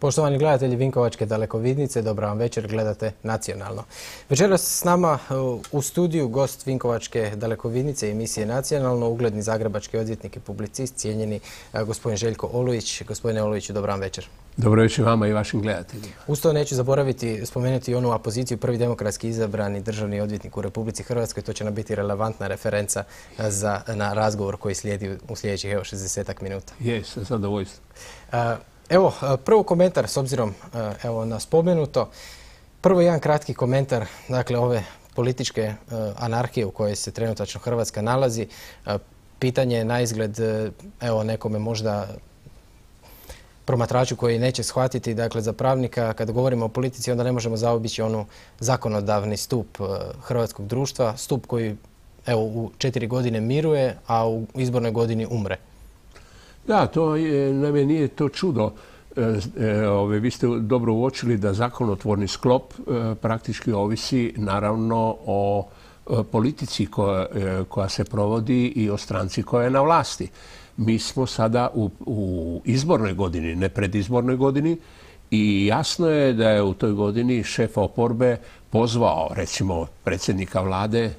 Poštovani gledatelji Vinkovačke dalekovidnice, dobra vam večer, gledate Nacionalno. Večeras s nama u studiju gost Vinkovačke dalekovidnice i emisije Nacionalno, ugledni zagrebački odvjetnik i publicist, cijenjeni gospodin Željko Olujić. Gospodine Olujiću, dobra vam večer. Dobro večer vama i vašim gledateljima. Uz to neću zaboraviti spomenuti onu apoziciju, prvi demokratski izabrani državni odvjetnik u Republici Hrvatskoj. To će nam biti relevantna referenca na razgovor koji slijedi u sljedećih 60 minuta. Sa zadovoljstvom. Evo, prvo komentar s obzirom na spomenuto. Prvo jedan kratki komentar, dakle, ove političke anarhije u kojoj se trenutačno Hrvatska nalazi. Pitanje je na izgled, nekome možda promatraču koji neće shvatiti, dakle, za pravnika, kada govorimo o politici, onda ne možemo zaobići onu zakonodavni stup hrvatskog društva, stup koji u 4 godine miruje, a u izbornoj godini umre. Da, naime nije to čudo. Vi ste dobro uočili da zakonotvorni sklop praktički ovisi naravno o politici koja se provodi i o stranci koja je na vlasti. Mi smo sada u izbornoj godini, ne predizbornoj godini, i jasno je da je u toj godini šef oporbe pozvao, recimo, predsjednika vlade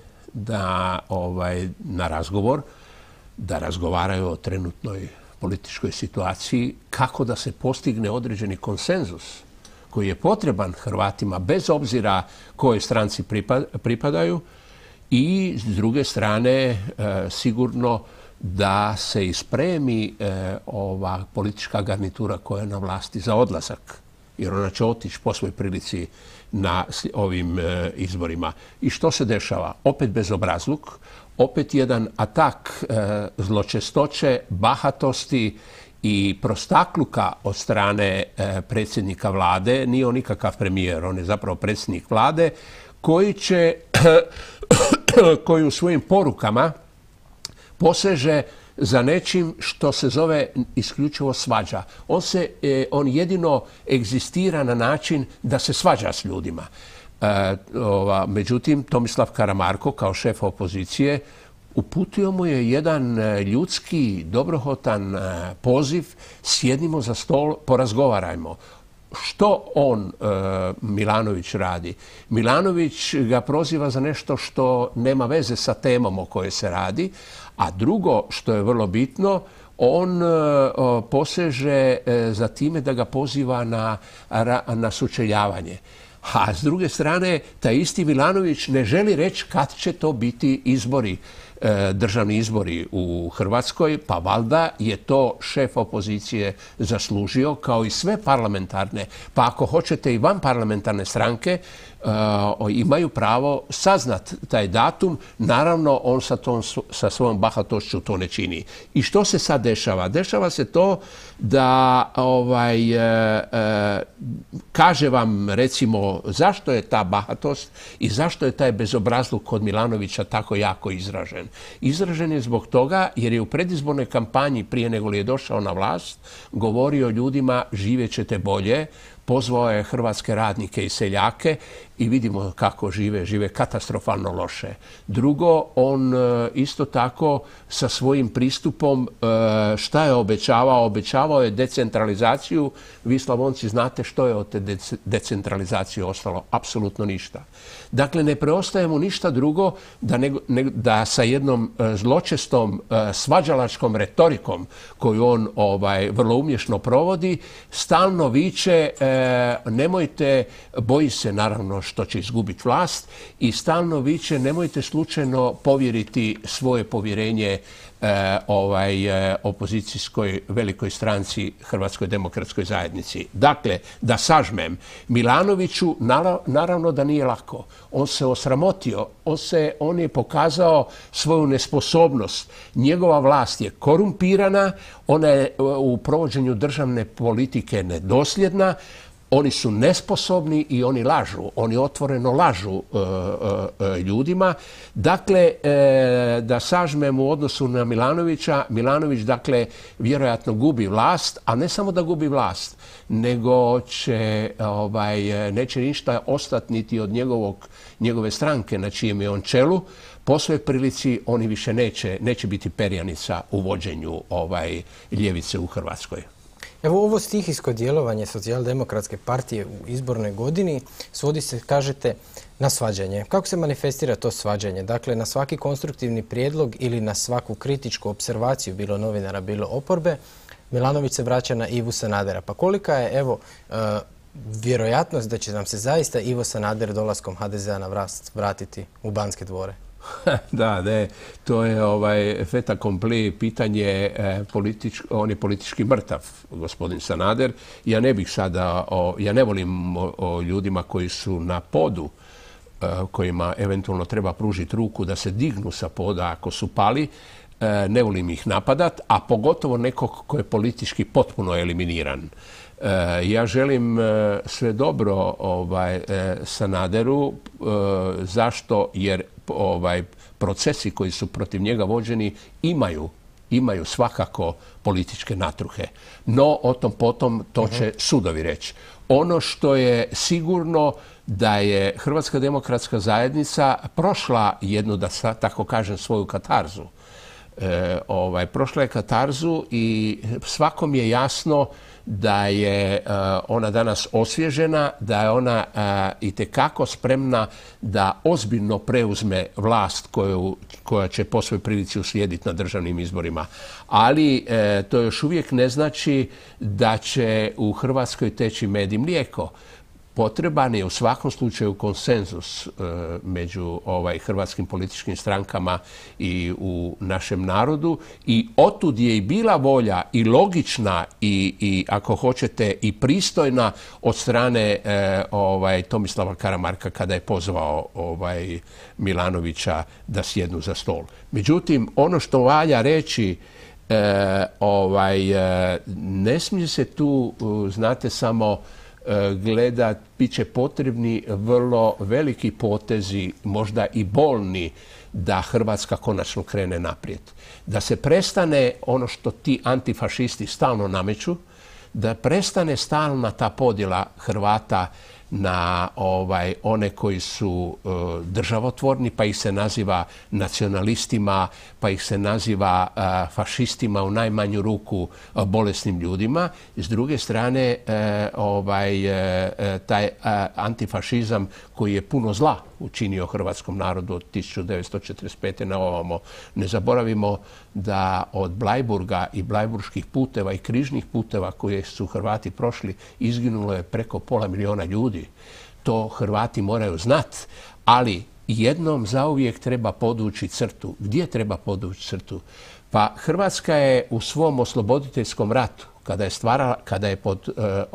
na razgovor, da razgovaraju o trenutnoj političkoj situaciji, kako da se postigne određeni konsenzus koji je potreban Hrvatima bez obzira kojoj stranci pripadaju, i s druge strane sigurno da se ispremi ova politička garnitura koja je na vlasti za odlazak, jer ona će otići po svoj prilici na ovim izborima. I što se dešava? Opet bezobrazluk, opet jedan atak zločestoće, bahatosti i prostakluka od strane predsjednika vlade. Nije on nikakav premijer, on je zapravo predsjednik vlade koji u svojim porukama poseže za nečim što se zove isključivo svađa. On jedino egzistira na način da se svađa s ljudima. Međutim, Tomislav Karamarko kao šef opozicije uputio mu je jedan ljudski, dobrohotan poziv: sjednimo za stol, porazgovarajmo. Što Milanović radi? Milanović ga proziva za nešto što nema veze sa temom o kojoj se radi, a drugo što je vrlo bitno, on poseže za time da ga poziva na sučeljavanje. A s druge strane, taj isti Milanović ne želi reći kad će to biti izbori, državni izbori u Hrvatskoj, pa valjda je to šef opozicije zaslužio, kao i sve parlamentarne, pa ako hoćete i vanparlamentarne stranke, imaju pravo saznat taj datum. Naravno, on sa svojom bahatošću to ne čini. I što se sad dešava? Dešava se to da kaže vam, recimo, zašto je ta bahatost i zašto je taj bezobrazluk kod Milanovića tako jako izražen. Izražen je zbog toga jer je u predizbornoj kampanji, prije nego li je došao na vlast, govorio ljudima: živjet ćete bolje. Pozvao je hrvatske radnike i seljake i vidimo kako žive katastrofalno loše. Drugo, on isto tako sa svojim pristupom šta je obećavao? Obećavao je decentralizaciju. Vi Slavonci znate što je od te decentralizacije ostalo? Apsolutno ništa. Dakle, ne preostaje mu ništa drugo da sa jednom zločestom svađalačkom retorikom koju on vrlo umješno provodi, stalno viče: nemojte, boji se naravno što će izgubiti vlast, i stalno viče: nemojte slučajno povjeriti svoje povjerenje opozicijskoj velikoj stranci Hrvatskoj demokratskoj zajednici. Dakle, da sažmem, Milanoviću naravno da nije lako. On se osramotio, on je pokazao svoju nesposobnost. Njegova vlast je korumpirana, ona je u provođenju državne politike nedosljedna, oni su nesposobni i oni lažu. Oni otvoreno lažu ljudima. Dakle, da sažmem u odnosu na Milanovića, Milanović, dakle, vjerojatno gubi vlast, a ne samo da gubi vlast, nego neće ništa ostati niti od njegove stranke na čijem je on čelu. Po svojoj prilici oni više neće biti perjanica u vođenju ljevice u Hrvatskoj. Evo, ovo stihijsko djelovanje Socijaldemokratske partije u izbornoj godini svodi se, kažete, na svađanje. Kako se manifestira to svađanje? Dakle, na svaki konstruktivni prijedlog ili na svaku kritičku observaciju, bilo novinara, bilo oporbe, Milanović se vraća na Ivu Sanadera. Pa kolika je, evo, vjerojatnost da će nam se zaista Ivo Sanader dolaskom HDZ-a na vlast vratiti u Banske dvore? Da, ne, to je fait accompli, pitanje, on je politički mrtav, gospodin Sanader. Ja ne bih sada, ja ne volim o ljudima koji su na podu, kojima eventualno treba pružiti ruku da se dignu sa poda ako su pali, ne volim ih napadat, a pogotovo nekog ko je politički potpuno eliminiran. Ja želim sve dobro Sanaderu, zašto? Jer procesi koji su protiv njega vođeni imaju svakako političke natruhe. No, o tom potom to će sudovi reći. Ono što je sigurno da je Hrvatska demokratska zajednica prošla jednu, da tako kažem, svoju katarzu. Prošla je katarzu i svakom je jasno da je ona danas osvježena, da je ona itekako spremna da ozbiljno preuzme vlast koja će po svoj prilici uslijediti na državnim izborima. Ali to još uvijek ne znači da će u Hrvatskoj teći med i mlijeko. Potreban je u svakom slučaju konsenzus među hrvatskim političkim strankama i u našem narodu i otud je i bila volja i logična i ako hoćete i pristojna od strane Tomislava Karamarka kada je pozvao Milanovića da sjednu za stol. Međutim, ono što valja reći, ne smije se tu, znate, samo gledat, bit će potrebni vrlo veliki potezi, možda i bolni, da Hrvatska konačno krene naprijed. Da se prestane ono što ti antifašisti stalno nameću, da prestane stalna ta podjela Hrvata na one koji su državotvorni, pa ih se naziva nacionalistima, pa ih se naziva fašistima, u najmanju ruku bolesnim ljudima. S druge strane, taj antifašizam koji je puno zla učinio hrvatskom narodu od 1945. na ovamo. Ne zaboravimo da od Blajburga i blajburških puteva i križnih puteva koje su Hrvati prošli izginulo je preko 500 000 ljudi. To Hrvati moraju znati, ali jednom zauvijek treba podvući crtu. Gdje treba podvući crtu? Pa Hrvatska je u svom osloboditeljskom ratu, kada je pod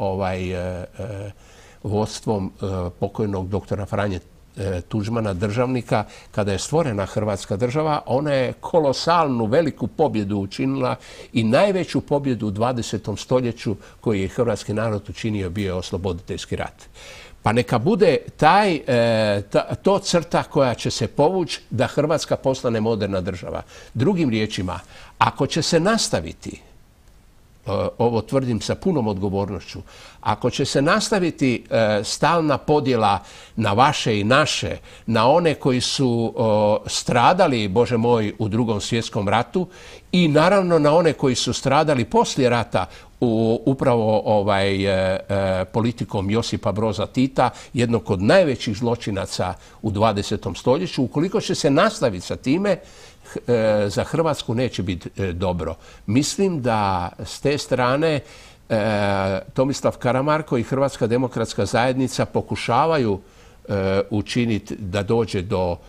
vodstvom pokojnog doktora Franje Tuđmana, državnika, kada je stvorena Hrvatska država, ona je kolosalnu veliku pobjedu učinila i najveću pobjedu u 20. stoljeću koju je hrvatski narod učinio bio je osloboditeljski rat. Pa neka bude to crta koja će se povući da Hrvatska postane moderna država. Drugim riječima, ako će se nastaviti, ovo tvrdim sa punom odgovornošću, ako će se nastaviti stalna podjela na vaše i naše, na one koji su stradali, Bože moj, u Drugom svjetskom ratu i naravno na one koji su stradali poslije rata upravo politikom Josipa Broza Tita, jednog od najvećih zločinaca u 20. stoljeću, ukoliko će se nastaviti sa time, za Hrvatsku neće biti dobro. Mislim da s te strane Tomislav Karamarko i Hrvatska demokratska zajednica pokušavaju učiniti da dođe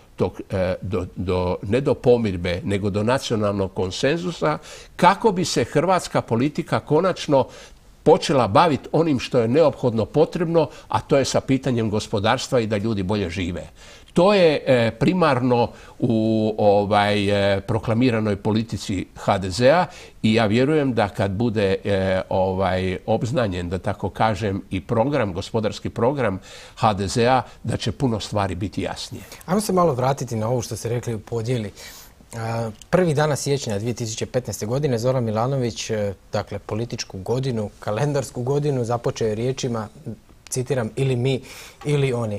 ne do pomirbe, nego do nacionalnog konsenzusa, kako bi se hrvatska politika konačno počela baviti onim što je neophodno potrebno, a to je sa pitanjem gospodarstva i da ljudi bolje žive. To je primarno u proklamiranoj politici HDZ-a i ja vjerujem da kad bude obznanjen, da tako kažem, i gospodarski program HDZ-a, da će puno stvari biti jasnije. Ajmo se malo vratiti na ovo što ste rekli u podjeli. Prvi dana siječnja 2015. godine Zoran Milanović, dakle političku godinu, kalendarsku godinu, započeo je riječima, citiram, ili mi ili oni.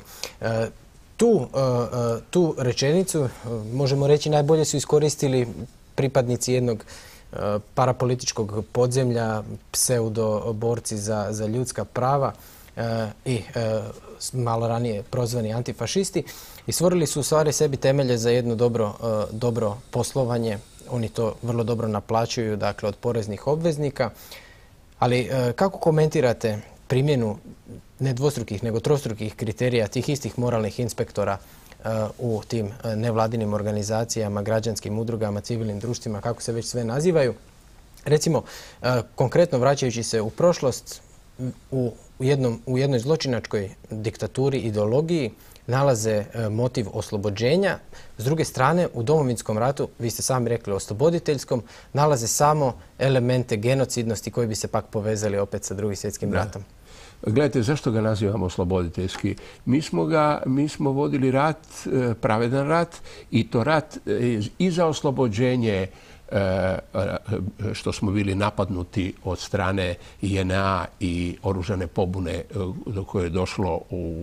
Tu rečenicu, možemo reći, najbolje su iskoristili pripadnici jednog parapolitičkog podzemlja, pseudoborci za ljudska prava i malo ranije prozvani antifašisti i stvorili su u stvari sebi temelje za jedno dobro poslovanje. Oni to vrlo dobro naplaćuju, dakle, od poreznih obveznika. Ali kako komentirate primjenu ne dvostrukih, nego trostrukih kriterija tih istih moralnih inspektora u tim nevladinim organizacijama, građanskim udrugama, civilnim društvima, kako se već sve nazivaju? Recimo, konkretno vraćajući se u prošlost, u jednoj zločinačkoj diktaturi, ideologiji, nalaze motiv oslobođenja. S druge strane, u Domovinskom ratu, vi ste sami rekli osloboditeljskom, nalaze samo elemente genocidnosti koji bi se pak povezali opet sa Drugim svjetskim ratom. Gledajte, zašto ga nazivamo osloboditeljski? Mi smo vodili rat, pravedan rat, i to rat i za oslobođenje što smo bili napadnuti od strane JNA i oružane pobune do koje je došlo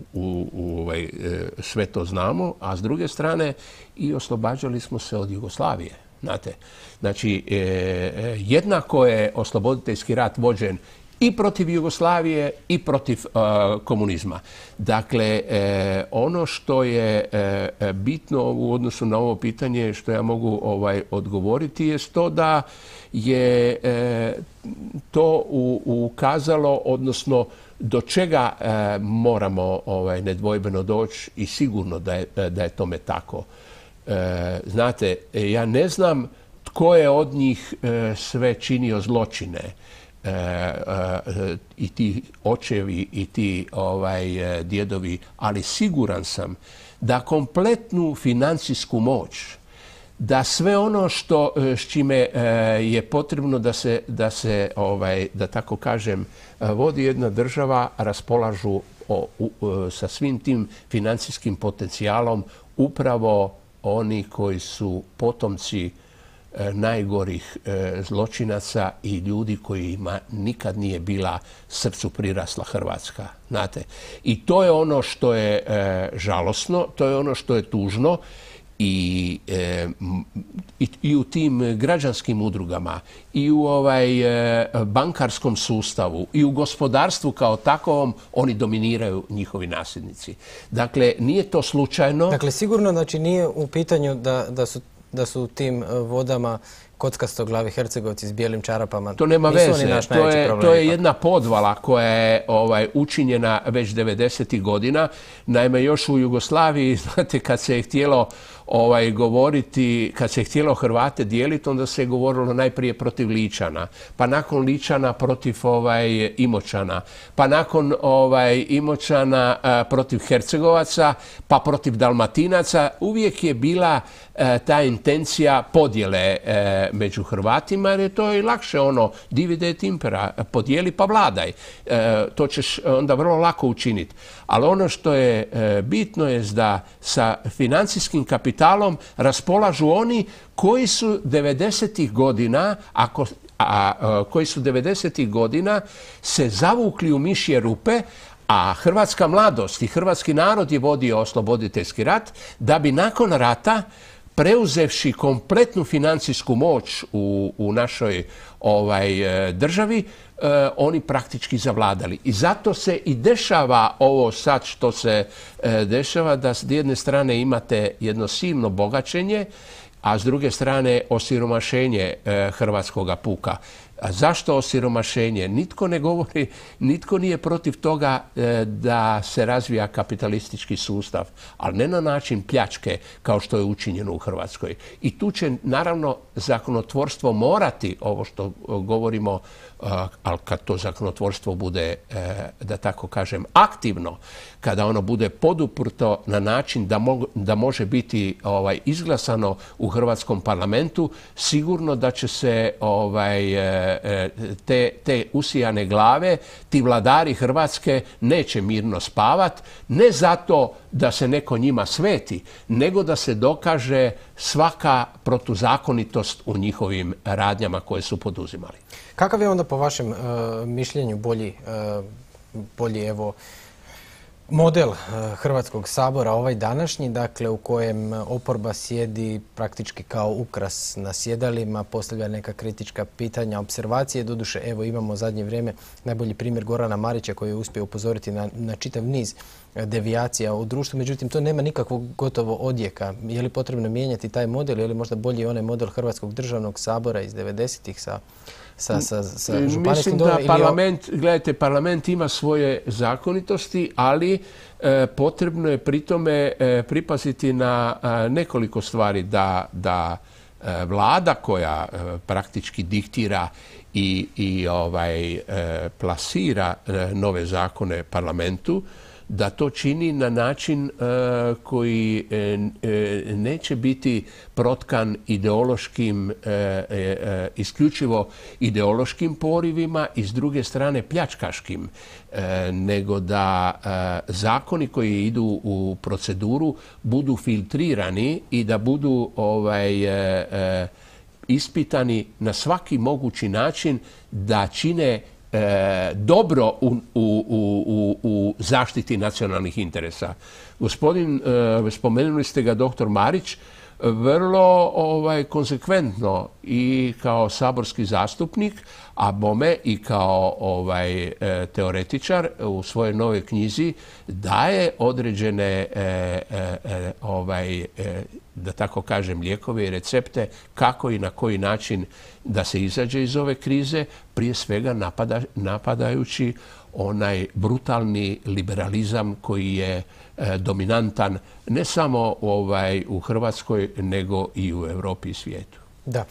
sve to znamo, a s druge strane i oslobađali smo se od Jugoslavije. Znate, znači, jednako je osloboditeljski rat vođen i protiv Jugoslavije i protiv komunizma. Dakle, ono što je bitno u odnosu na ovo pitanje što ja mogu odgovoriti je to da je to ukazalo, odnosno do čega moramo nedvojbeno doći i sigurno da je tome tako. Znate, ja ne znam tko je od njih sve činio zločine, i ti očevi i ti djedovi, ali siguran sam da kompletnu financijsku moć, da sve ono s čime je potrebno da tako kažem, vodi jedna država, raspolažu sa svim tim financijskim potencijalom upravo oni koji su potomci najgorih zločinaca i ljudi kojima nikad nije bila srcu prirasla Hrvatska. Znate? I to je ono što je žalosno, to je ono što je tužno i u tim građanskim udrugama i u bankarskom sustavu i u gospodarstvu kao takovom oni dominiraju njihovi nasljednici. Dakle, nije to slučajno. Dakle, sigurno znači nije u pitanju da su u tim vodama kockastoglavi Hercegovci s bijelim čarapama. To nema veze. To je jedna podvala koja je učinjena već 90. godina. Naime, još u Jugoslaviji, znate, kad se je htjelo govoriti, kad se je htjelo Hrvate dijeliti, onda se je govorilo najprije protiv Ličana, pa nakon Ličana protiv Imoćana, pa nakon Imoćana protiv Hercegovaca, pa protiv Dalmatinaca. Uvijek je bila ta intencija podjele među Hrvatima, jer je to i lakše divide et impera, podijeli pa vladaj. To ćeš onda vrlo lako učiniti. Ali ono što je bitno je da sa financijskim kapitalom raspolažu oni koji su 90. godina, koji su 90. godina se zavukli u mišje rupe, a hrvatska mladost i hrvatski narod je vodio osloboditeljski rat, da bi nakon rata, preuzevši kompletnu financijsku moć u našoj državi, oni praktički zavladali. I zato se i dešava ovo sad što se dešava, da s jedne strane imate jedno silno bogaćenje, a s druge strane osiromašenje hrvatskoga puka. A zašto osiromašenje? Nitko ne govori, nitko nije protiv toga da se razvija kapitalistički sustav, ali ne na način pljačke kao što je učinjeno u Hrvatskoj. I tu će naravno zakonotvorstvo morati, ovo što govorimo, ali kad to zakonotvorstvo bude, da tako kažem, aktivno, kada ono bude poduprto na način da može biti izglasano u Hrvatskom parlamentu, sigurno da će se te usijane glave, ti vladari Hrvatske neće mirno spavat, ne zato da se neko njima sveti, nego da se dokaže svaka protuzakonitost u njihovim radnjama koje su poduzimali. Kakav je onda po vašem mišljenju bolji model Hrvatskog sabora, ovaj današnji, dakle u kojem oporba sjedi praktički kao ukras na sjedalima, postavlja neka kritička pitanja, observacije. Doduše, evo imamo u zadnje vrijeme najbolji primjer Gorana Marića koji je uspio upozoriti na čitav niz devijacija u društvu, međutim to nema nikakvog gotovo odjeka. Je li potrebno mijenjati taj model, je li možda bolji onaj model Hrvatskog državnog sabora iz 90-ih sa županijskim Mislim da gledajte, parlament ima svoje zakonitosti, ali potrebno je pri tome pripaziti na nekoliko stvari da vlada koja praktički diktira i plasira nove zakone parlamentu, da to čini na način koji neće biti protkan ideološkim, isključivo ideološkim porivima i s druge strane pljačkaškim, nego da zakoni koji idu u proceduru budu filtrirani i da budu ispitani na svaki mogući način da čine dobro u zaštiti nacionalnih interesa. Gospodin, spomenuli ste ga, doktor Marić, vrlo konsekventno i kao saborski zastupnik, a bome i kao teoretičar u svojoj novoj knjizi daje određene da tako kažem lijekove i recepte kako i na koji način da se izađe iz ove krize, prije svega napadajući onaj brutalni liberalizam koji je dominantan ne samo u Hrvatskoj nego i u Europi i svijetu. Da.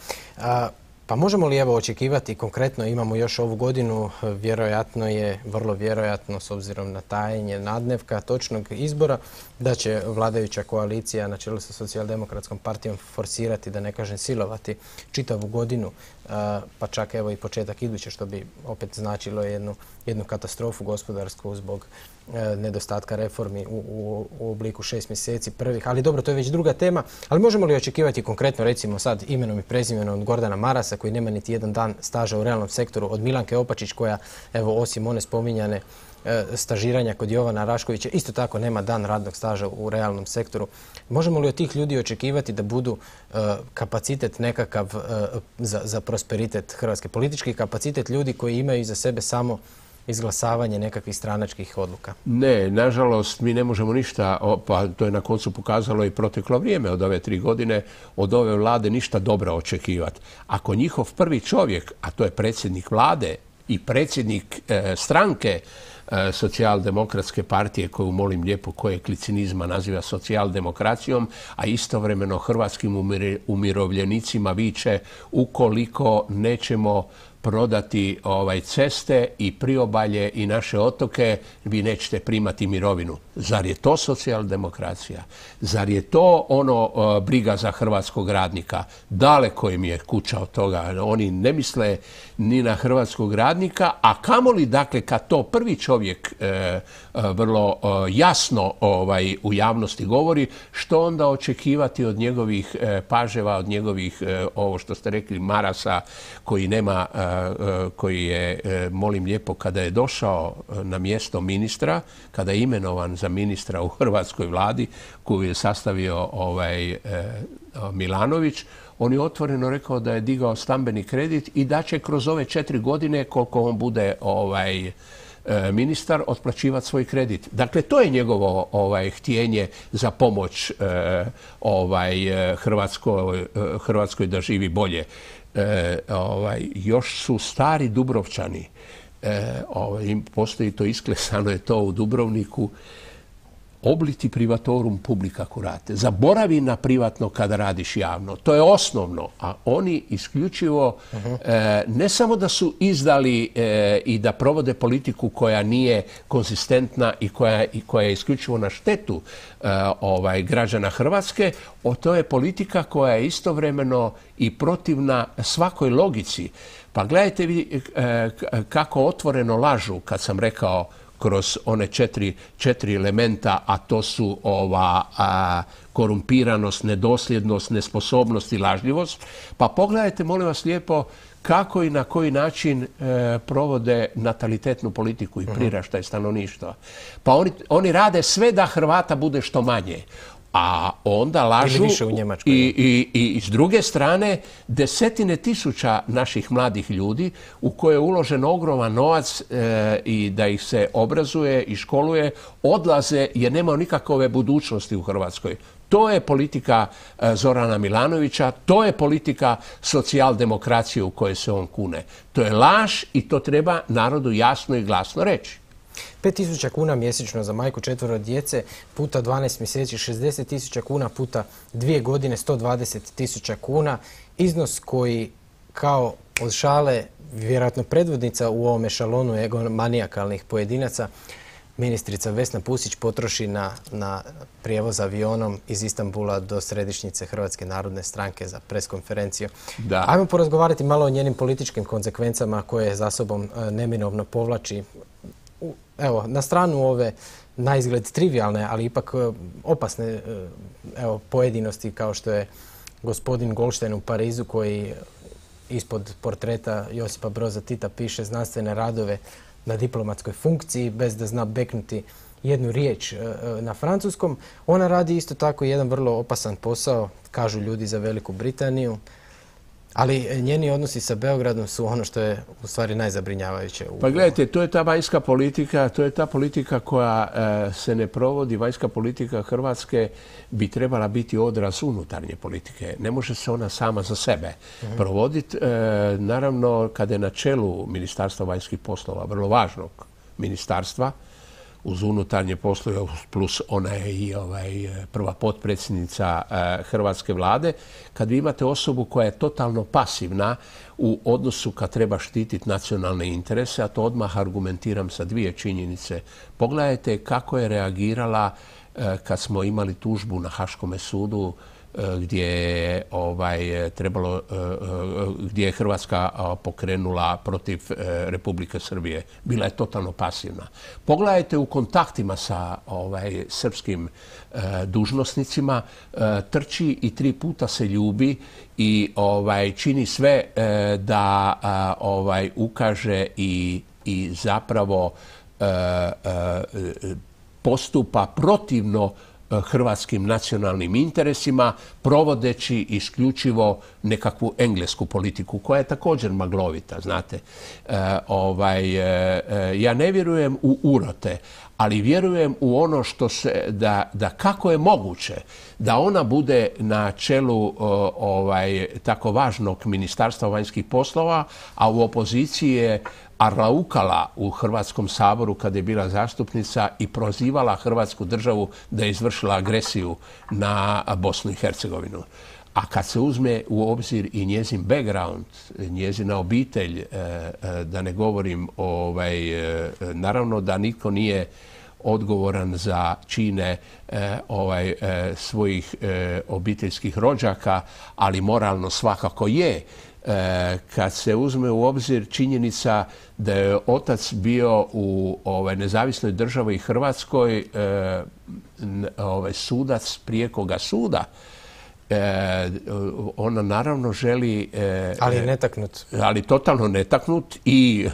Pa možemo li evo očekivati konkretno, imamo još ovu godinu, vjerojatno je, vrlo vjerojatno s obzirom na tajenje nadnevka točnog izbora, da će vladajuća koalicija na čelu sa Socijaldemokratskom partijom forsirati, da ne kažem silovati, čitavu godinu, pa čak evo i početak iduće, što bi opet značilo jednu katastrofu gospodarsku zbog nedostatka reformi u obliku 6 mjeseci prvih. Ali dobro, to je već druga tema. Ali možemo li očekivati konkretno, recimo sad imenom i prezimenom od Gordana Marasa, koji nema niti jedan dan staža u realnom sektoru, od Milanke Opačić, koja, evo, osim one spominjane stažiranja kod Jovana Raškovića, isto tako nema dan radnog staža u realnom sektoru. Možemo li od tih ljudi očekivati da budu kapacitet nekakav za prosperitet Hrvatske? Politički kapacitet ljudi koji imaju iza sebe samo izglasavanje nekakvih stranačkih odluka? Ne, nažalost, mi ne možemo ništa, pa to je na koncu pokazalo i proteklo vrijeme od ove 3 godine, od ove vlade ništa dobro očekivati. Ako njihov prvi čovjek, a to je predsjednik vlade i predsjednik stranke Socijaldemokratske partije, koju molim lijepo kojeg licinizma naziva socijaldemokracijom, a istovremeno hrvatskim umirovljenicima viče ukoliko nećemo prodati ceste i priobalje i naše otoke, vi nećete primati mirovinu. Zar je to socijaldemokracija? Zar je to briga za hrvatskog radnika? Daleko im je kuća od toga. Oni ne misle ni na hrvatskog radnika, a kamoli dakle kad to prvi čovjek vrlo jasno u javnosti govori, što onda očekivati od njegovih paževa, od njegovih, ovo što ste rekli, Marasa, koji je, molim lijepo, kada je došao na mjesto ministra, kada je imenovan za ministra u hrvatskoj vladi, koju je sastavio Milanović, on je otvoreno rekao da je digao stambeni kredit i da će kroz ove 4 godine, koliko on bude ministar, otplaćivati svoj kredit. Dakle, to je njegovo htjenje za pomoć Hrvatskoj da živi bolje. Još su stari Dubrovčani, postoji to, isklesano je to u Dubrovniku, obliti privatorum publica curate. Zaboravi na privatno kada radiš javno. To je osnovno. A oni isključivo ne samo da su izdali i da provode politiku koja nije konzistentna i koja je isključivo na štetu građana Hrvatske, to je politika koja je istovremeno i protivna svakoj logici. Pa gledajte vi kako otvoreno lažu, kad sam rekao, kroz one četiri elementa, a to su korumpiranost, nedosljednost, nesposobnost i lažljivost. Pa pogledajte, molim vas lijepo, kako i na koji način provode natalitetnu politiku i priraštaj stanovništva. Pa oni rade sve da Hrvata bude što manje. A onda lažu i s druge strane desetine tisuća naših mladih ljudi u koje je uložen ogroman novac i da ih se obrazuje i školuje, odlaze jer nema nikakve budućnosti u Hrvatskoj. To je politika Zorana Milanovića, to je politika socijaldemokracije u kojoj se on kune. To je laž i to treba narodu jasno i glasno reći. 5.000 kuna mjesečno za majku 4 djece puta 12 mjeseci, 60.000 kuna puta 2 godine, 120.000 kuna. Iznos koji kao od šale, vjerojatno predvodnica u ovom ešalonu egomanijakalnih pojedinaca, ministrica Vesna Pusić potroši na prijevoz avionom iz Istanbula do središnjice Hrvatske narodne stranke za preskonferenciju. Ajmo porazgovarati malo o njenim političkim konsekvencama koje za sobom neminovno povlači. Evo, na stranu ove na izgled trivialne, ali ipak opasne pojedinosti kao što je gospodin Goldstein u Parizu koji ispod portreta Josipa Broza Tita piše znanstvene radove na diplomatskoj funkciji bez da zna beknuti jednu riječ na francuskom. Ona radi isto tako jedan vrlo opasan posao, kažu ljudi za Veliku Britaniju. Ali njeni odnosi sa Beogradom su ono što je u stvari najzabrinjavajuće. Pa gledajte, to je ta vanjska politika, to je ta politika koja se ne provodi. Vanjska politika Hrvatske bi trebala biti odraz unutarnje politike. Ne može se ona sama za sebe provoditi. Naravno, kada je na čelu Ministarstva vanjskih poslova, vrlo važnog ministarstva, uz unutarnje poslove, plus ona je i prva potpredsjednica Hrvatske vlade, kad vi imate osobu koja je totalno pasivna u odnosu kad treba štititi nacionalne interese, a to odmah argumentiram sa 2 činjenice. Pogledajte kako je reagirala kad smo imali tužbu na Haškome sudu gdje je Hrvatska pokrenula protiv Republike Srbije. Bila je totalno pasivna. Pogledajte u kontaktima sa srpskim dužnosnicima, trči i 3 puta se ljubi i čini sve da ukaže i zapravo postupa protivno hrvatskim nacionalnim interesima, provodeći isključivo nekakvu englesku politiku, koja je također maglovita, znate. Ja ne vjerujem u urote, ali vjerujem u ono što se, da kako je moguće da ona bude na čelu tako važnog Ministarstva vanjskih poslova, a u opoziciji je arlaukala u Hrvatskom saboru kada je bila zastupnica i prozivala Hrvatsku državu da je izvršila agresiju na Bosnu i Hercegovinu. A kad se uzme u obzir i njezin background, njezina obitelj, da ne govorim, naravno da nitko nije odgovoran za čine svojih obiteljskih rođaka, ali moralno svakako je. Kad se uzme u obzir činjenica da je otac bio u nezavisnoj državi Hrvatskoj sudac prijekoga suda, ona naravno želi... Ali netaknut. Ali totalno netaknut i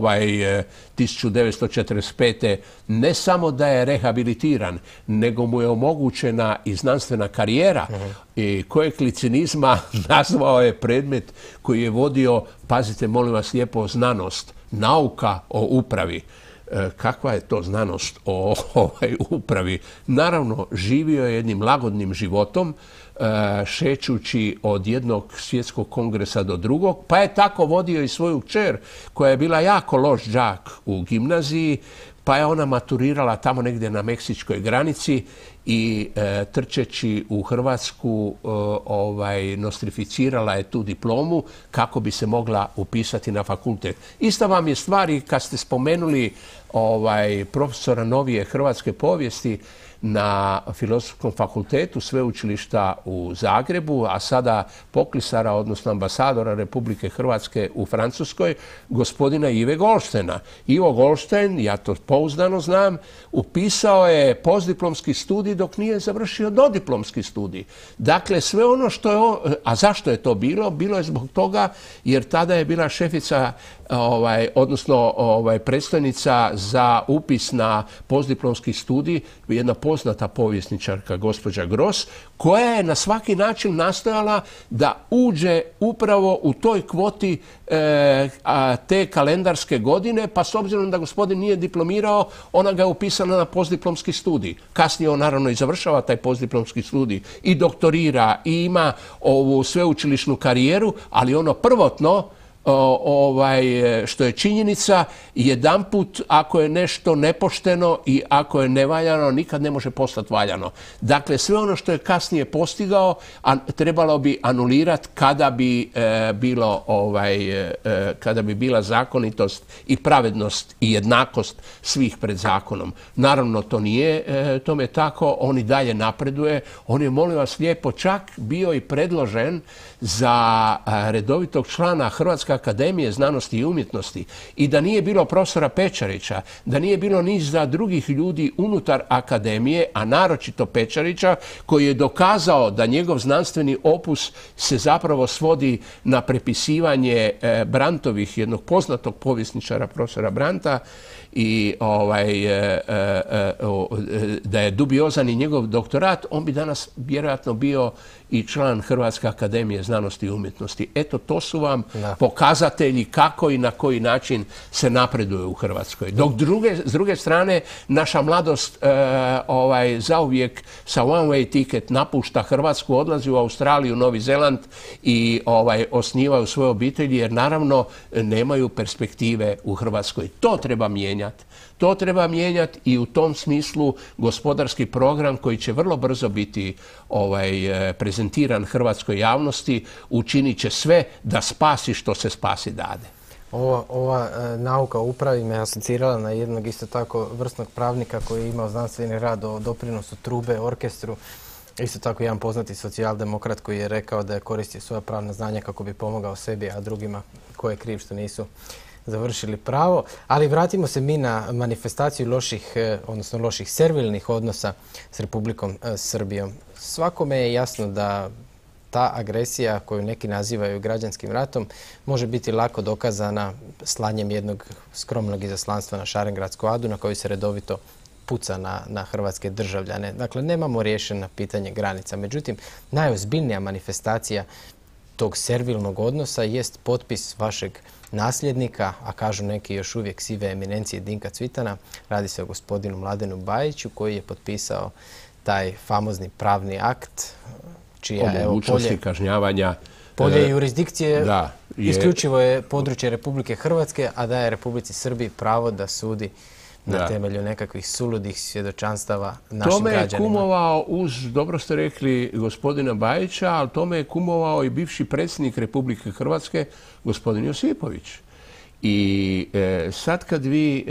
1945. ne samo da je rehabilitiran, nego mu je omogućena i znanstvena karijera i kojeg li cinizma nazvao je predmet koji je vodio, pazite molim vas lijepo, znanost, nauka o upravi. Kakva je to znanost o upravi? Naravno, živio je jednim lagodnim životom, šećući od jednog svjetskog kongresa do drugog, pa je tako vodio i svoju kćer koja je bila jako loš đak u gimnaziji, pa je ona maturirala tamo negdje na meksičkoj granici i trčeći u Hrvatsku nostrificirala je tu diplomu kako bi se mogla upisati na fakultet. Ista vam je stvar i kad ste spomenuli profesora novije hrvatske povijesti. na Filozofskom fakultetu Sveučilišta u Zagrebu, a sada poklisara, odnosno ambasadora Republike Hrvatske u Francuskoj, gospodina Ive Goldsteina. Ivo Goldstein, ja to pouzdano znam, upisao je postdiplomski studij dok nije završio dodiplomski studij. Dakle, sve ono što je on... A zašto je to bilo? Bilo je zbog toga jer tada je bila šefica, odnosno predstojnica za upis na postdiplomski studij, jedna poznata povjesničarka, gospođa Gross, koja je na svaki način nastojala da uđe upravo u toj kvoti te kalendarske godine, pa s obzirom da gospodin nije diplomirao, ona ga je upisala na postdiplomski studij. Kasnije on naravno i završava taj postdiplomski studij i doktorira i ima ovu sveučilišnu karijeru, ali ono prvotno što je činjenica, jedanput ako je nešto nepošteno i ako je nevaljano, nikad ne može postati valjano. Dakle, sve ono što je kasnije postigao, trebalo bi anulirati kada bi bila zakonitost i pravednost i jednakost svih pred zakonom. Naravno, to nije tome tako, on i dalje napreduje. On je, molim vas lijepo, čak bio i predložen za redovitog člana Hrvatske akademije znanosti i umjetnosti i da nije bilo profesora Pečarića, da nije bilo niza drugih ljudi unutar akademije, a naročito Pečarića, koji je dokazao da njegov znanstveni opus se zapravo svodi na prepisivanje Brantovih, jednog poznatog povjesničara, profesora Branta, i da je dubiozan i njegov doktorat, on bi danas vjerojatno bio i član Hrvatske akademije znanosti i umjetnosti. Eto, to su vam pokazatelji kako i na koji način se napreduje u Hrvatskoj. Dok s druge strane, naša mladost zauvijek sa one way ticket napušta Hrvatsku, odlazi u Australiju, Novi Zeland i osnivaju svoje obitelji, jer naravno nemaju perspektive u Hrvatskoj. To treba mijenjati. To treba mijenjati i u tom smislu gospodarski program koji će vrlo brzo biti prezentiran hrvatskoj javnosti učinit će sve da spasi što se spasi dade. Ova nauka o upravi me asocirala na jednog isto tako vrsnog pravnika koji je imao znanstveni rad o doprinosu trube, orkestru. Isto tako jedan poznati socijaldemokrat koji je rekao da je koristio svoja pravna znanja kako bi pomogao sebi, a drugima ko je kriv što nisu završili pravo. Ali vratimo se mi na manifestaciju loših servilnih odnosa s Republikom Srbijom. Svakome je jasno da ta agresija koju neki nazivaju građanskim ratom može biti lako dokazana slanjem jednog skromnog izaslanstva na Šarengradsku adu na koju se redovito puca na hrvatske državljane. Dakle, nemamo riješeno pitanje granica. Međutim, najozbiljnija manifestacija tog servilnog odnosa jest potpis vašeg nasljednika, a kažu neki još uvijek sive eminencije Dinka Cvitana. Radi se o gospodinu Mladenu Bajiću koji je potpisao taj famozni pravni akt čija mogućnosti kažnjavanja. Polje jurisdikcije isključivo je područje Republike Hrvatske, a daje Republici Srbiji pravo da sudi na temelju nekakvih suludih svjedočanstava našim građanima. Tome je kumovao, dobro ste rekli, gospodina Bajića, ali tome je kumovao i bivši predsjednik Republike Hrvatske, gospodin Josipović. I sad kad vi,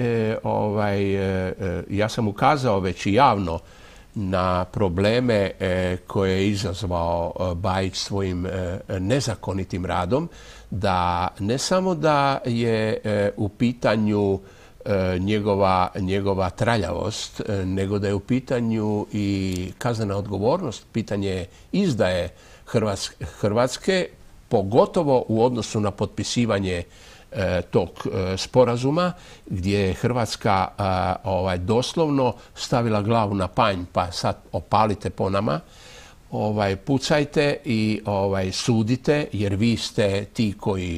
ja sam ukazao već i javno na probleme koje je izazvao Bajić svojim nezakonitim radom, da ne samo da je u pitanju njegova traljavost, nego da je u pitanju i kaznena odgovornost, pitanje izdaje Hrvatske, pogotovo u odnosu na potpisivanje tog sporazuma, gdje je Hrvatska doslovno stavila glavu na panj, pa sad opalite po nama, pucajte i sudite, jer vi ste ti koji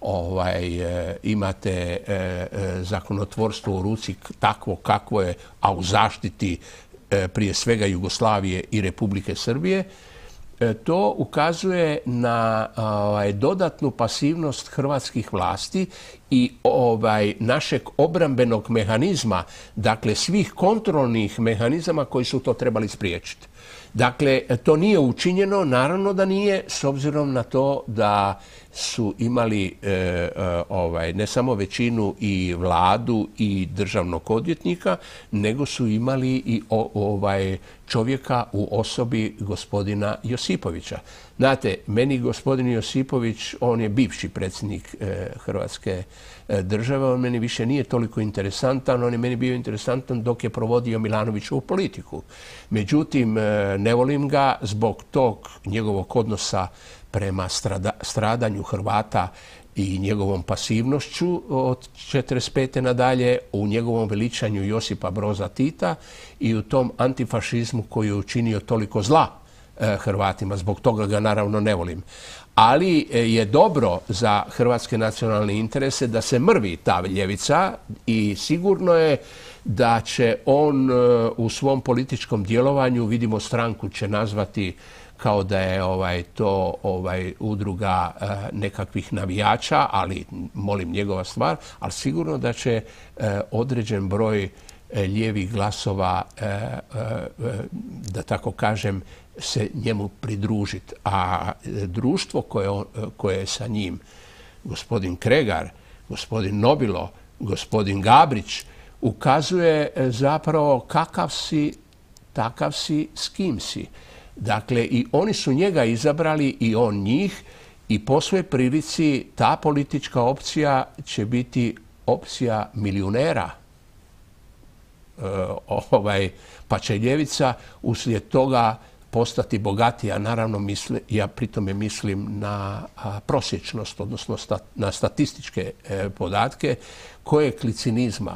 imate zakonotvorstvo u ruci takvo kakvo je, a u zaštiti prije svega Jugoslavije i Republike Srbije. To ukazuje na dodatnu pasivnost hrvatskih vlasti i našeg obrambenog mehanizma, dakle svih kontrolnih mehanizama koji su to trebali spriječiti. Dakle, to nije učinjeno, naravno da nije, s obzirom na to da su imali ne samo većinu i vladu i državnog odvjetnika, nego su imali i čovjeka u osobi gospodina Josipovića. Znate, meni gospodin Josipović, on je bivši predsjednik Hrvatske države, on meni više nije toliko interesantan, on je meni bio interesantan dok je provodio Milanovićevu politiku. Međutim, ne volim ga zbog tog njegovog odnosa prema stradanju Hrvata i njegovom pasivnošću od 1945. nadalje, u njegovom veličanju Josipa Broza Tita i u tom antifašizmu koji je učinio toliko zla Hrvatima. Zbog toga ga naravno ne volim. Ali je dobro za hrvatske nacionalne interese da se mrvi ta ljevica i sigurno je da će on u svom političkom djelovanju, vidimo stranku će nazvati kao da je to udruga nekakvih navijača, ali molim njegova stvar, ali sigurno da će određen broj lijevih glasova, da tako kažem, se njemu pridružiti. A društvo koje je sa njim, gospodin Kregar, gospodin Nobilo, gospodin Gabrić, ukazuje zapravo kakav si, takav si, s kim si. Dakle, i oni su njega izabrali i on njih i po svoj prilici ta politička opcija će biti opcija milijunera. Pa će ljevica uslijed toga postati bogatija. Naravno, ja pritome mislim na prosječnost, odnosno na statističke podatke, kojeg licinizma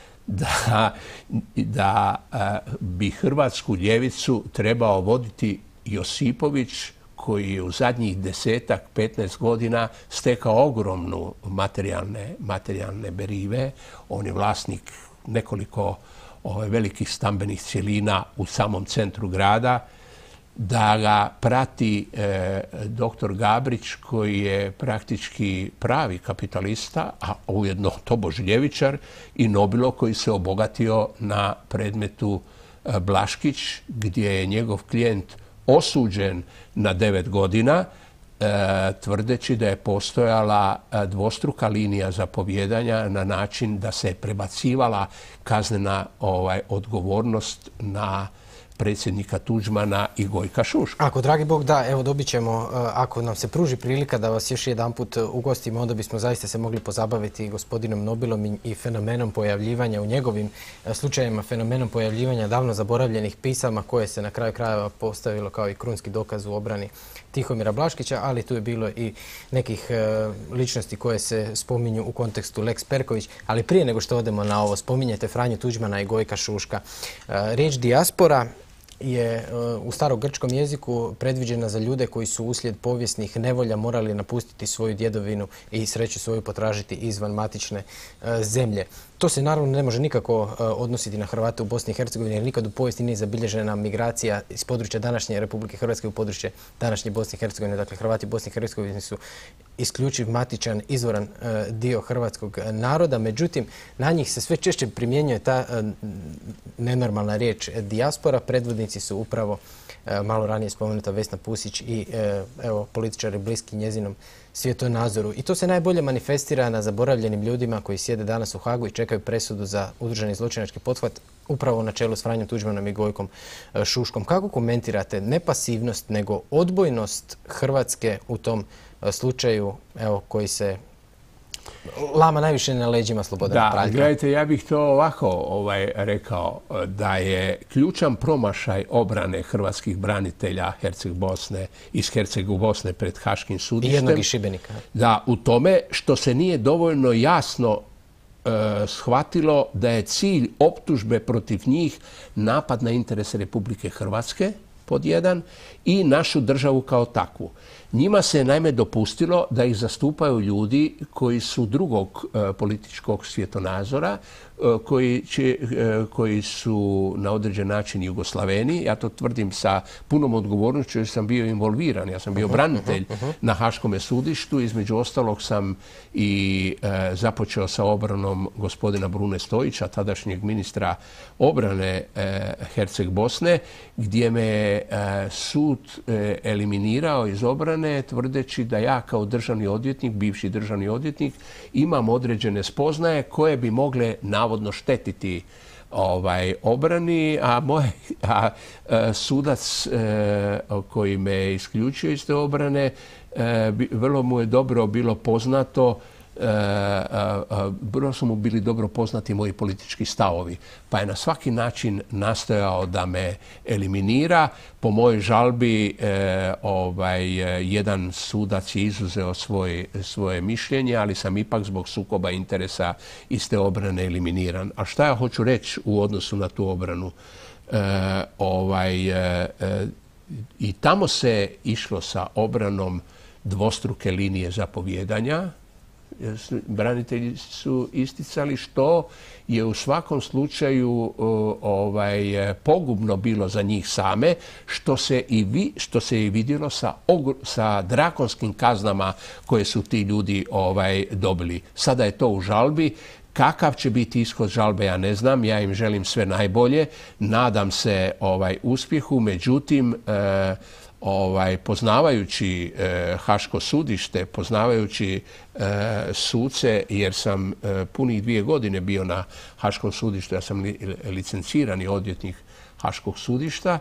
da bi hrvatsku ljevicu trebao voditi Josipović, koji je u zadnjih 10-15 godina stekao ogromnu materijalne berive. On je vlasnik nekoliko velikih stambenih cjelina u samom centru grada, da ga prati doktor Gabrić, koji je praktički pravi kapitalista, a ujedno tobož ljevičar, i Nobilo, koji se obogatio na predmetu Blaškić, gdje je njegov klijent osuđen na 9 godina, tvrdeći da je postojala dvostruka linija zapovijedanja na način da se prebacivala kaznena odgovornost na predsjednika Tuđmana i Gojka Šuška. Ako, dragi Bog da, evo dobit ćemo, ako nam se pruži prilika da vas još jedanput ugostimo, onda bismo zaista se mogli pozabaviti gospodinom Nobilom i fenomenom pojavljivanja u njegovim slučajevima, fenomenom pojavljivanja davno zaboravljenih pisama koje se na kraju krajeva postavilo kao i krunski dokaz u obrani Tihomira Blaškića, ali tu je bilo i nekih ličnosti koje se spominju u kontekstu Lex Perković. Ali prije nego što odemo na ovo, spominjete Franju Tuđmana i Gojka Šuška. Riječ dijaspora je u starogrčkom jeziku predviđena za ljude koji su uslijed povijesnih nevolja morali napustiti svoju djedovinu i sreću svoju potražiti izvan matične zemlje. To se naravno ne može nikako odnositi na Hrvate u Bosni i Hercegovini, jer nikad u povijesti nije zabilježena migracija iz područja današnje Republike Hrvatske u područje današnje Bosne i Hercegovine. Dakle, Hrvati u Bosni i Hercegovini su isključiv, matičan, izvoran dio hrvatskog naroda. Međutim, na njih se sve češće primjenjuje ta nenormalna riječ dijaspora. Predvodnici su upravo malo ranije spomenuta Vesna Pusić i političari bliski njezinom svjetonazoru. I to se najbolje manifestira na zaboravljenim ljudima koji sjede danas u Hagu i čekaju presudu za udruženi zločinački pothvat upravo na čelu s Franjom Tuđmanom i Gojkom Šuškom. Kako komentirate ne pasivnost, nego odbojnost Hrvatske u tom slučaju koji se lama najviše na leđima Slobodana Praljka? Da, gledajte, ja bih to ovako rekao, da je ključan promašaj obrane hrvatskih branitelja iz Herceg Bosne pred Haškim sudištem. I jednog iz Šibenika. Da, u tome što se nije dovoljno jasno shvatilo da je cilj optužbe protiv njih napad na interese Republike Hrvatske, pod jedan, i našu državu kao takvu. Njima se naime dopustilo da ih zastupaju ljudi koji su drugog političkog svjetonazora, koji su na određen način Jugoslaveni. Ja to tvrdim sa punom odgovornošću jer sam bio involviran. Ja sam bio branitelj na Haškome sudištu. Između ostalog sam i započeo sa obranom gospodina Brune Stojića, tadašnjeg ministra obrane Herceg Bosne, gdje me me sud eliminirao iz obrane tvrdeći da ja kao državni odvjetnik, bivši državni odvjetnik, imam određene spoznaje koje bi mogle navodno štetiti obrani, a sudac koji me isključio iz te obrane, vrlo mu je dobro bilo poznato, vrlo su mu bili dobro poznati moji politički stavovi, pa je na svaki način nastojao da me eliminira. Po mojoj žalbi jedan sudac je izuzeo svoje mišljenje, ali sam ipak zbog sukoba interesa iz te obrane eliminiran. A šta ja hoću reći u odnosu na tu obranu? I tamo se išlo sa obranom dvostruke linije zapovijedanja. Branitelji su isticali što je u svakom slučaju pogubno bilo za njih same, što se i vidjelo sa drakonskim kaznama koje su ti ljudi dobili. Sada je to u žalbi. Kakav će biti ishod žalbe, ja ne znam. Ja im želim sve najbolje. Nadam se uspjehu. Međutim, poznavajući Haško sudište, poznavajući suce, jer sam punih 2 godine bio na Haškom sudištu, ja sam licencirani odvjetnik Haškog sudišta,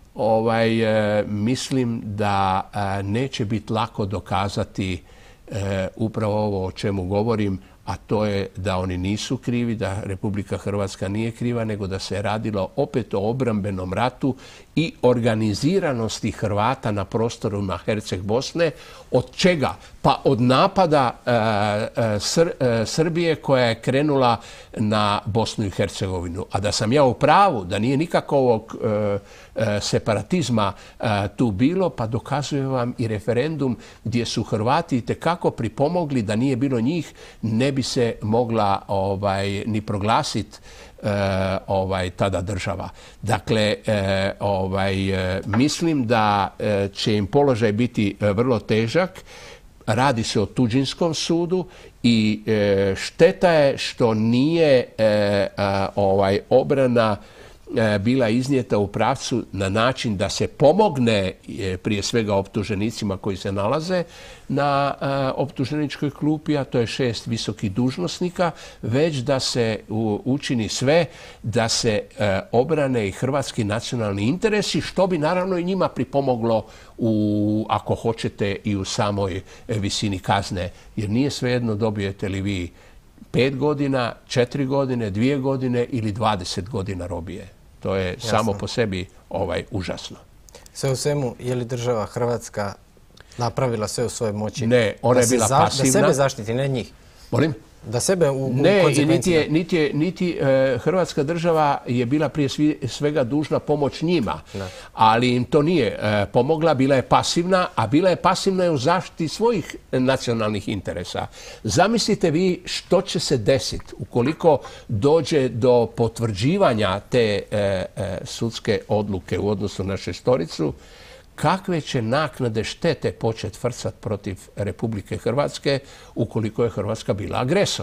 mislim da neće biti lako dokazati upravo ovo o čemu govorim, a to je da oni nisu krivi, da Republika Hrvatska nije kriva, nego da se radilo opet o obrambenom ratu i organiziranosti Hrvata na prostorima Herceg Bosne. Od čega? Pa od napada Srbije koja je krenula na Bosnu i Hercegovinu. A da sam ja u pravu, da nije nikakvog separatizma tu bilo, pa dokazuje vam i referendum gdje su Hrvati itekako pripomogli. Da nije bilo njih, ne bi se mogla ni proglasiti tada država. Dakle, mislim da će im položaj biti vrlo težak. Radi se o tuđinskom sudu i šteta je što nije obrana bila iznijeta u pravcu na način da se pomogne prije svega optuženicima koji se nalaze na optuženičkoj klupi, a to je 6 visokih dužnosnika, već da se učini sve da se obrane i hrvatski nacionalni interesi, što bi naravno i njima pripomoglo ako hoćete, i u samoj visini kazne. Jer nije svejedno dobijete li vi 5 godina, 4 godine, 2 godine ili 20 godina robije. To je samo po sebi užasno. Sve u svemu, je li država Hrvatska napravila sve u svojoj moći? Ne, ona je bila pasivna. Da sebe zaštiti, ne njih. Molim? Da sebe u konsekvencima. Niti Hrvatska država je bila prije svega dužna pomoć njima, ali im to nije pomogla, bila je pasivna, a bila je pasivna u zaštiti svojih nacionalnih interesa. Zamislite vi što će se desiti ukoliko dođe do potvrđivanja te sudske odluke u odnosu na šestoricu, kakve će naknade štete početi frcat protiv Republike Hrvatske ukoliko je Hrvatska bila agresor.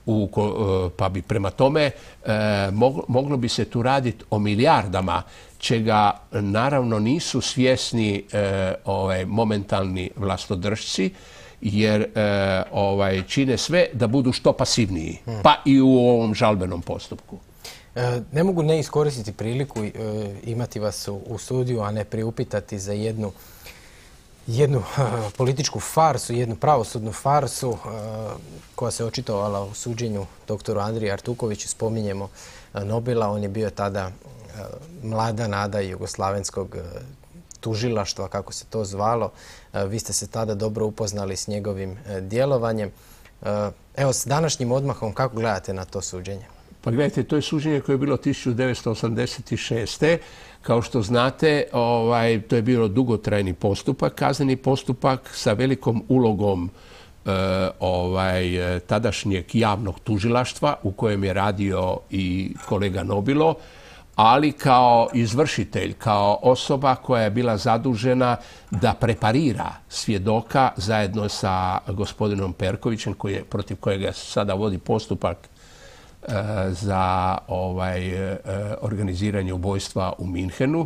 Pa bi prema tome moglo bi se tu raditi o milijardama, čega naravno nisu svjesni momentalni vlastodržci, jer čine sve da budu što pasivniji, pa i u ovom žalbenom postupku. Ne mogu ne iskoristiti priliku imati vas u studiju, a ne priupitati za jednu političku farsu, jednu pravosudnu farsu koja se očitovala u suđenju doktoru Andriji Artukoviću. Spominjemo Nobila, on je bio tada mlada nada jugoslavenskog tužilaštva, kako se to zvalo. Vi ste se tada dobro upoznali s njegovim djelovanjem. Evo, s današnjim odmahom, kako gledate na to suđenje? Pa gledajte, to je suđenje koje je bilo 1986. Kao što znate, to je bilo dugotrajni postupak, kazneni postupak sa velikom ulogom tadašnjeg javnog tužilaštva u kojem je radio i kolega Nobilo, ali kao izvršitelj, kao osoba koja je bila zadužena da preparira svjedoka zajedno sa gospodinom Perkovićem, protiv kojega sada vodi postupak za organiziranje ubojstva u Minhenu.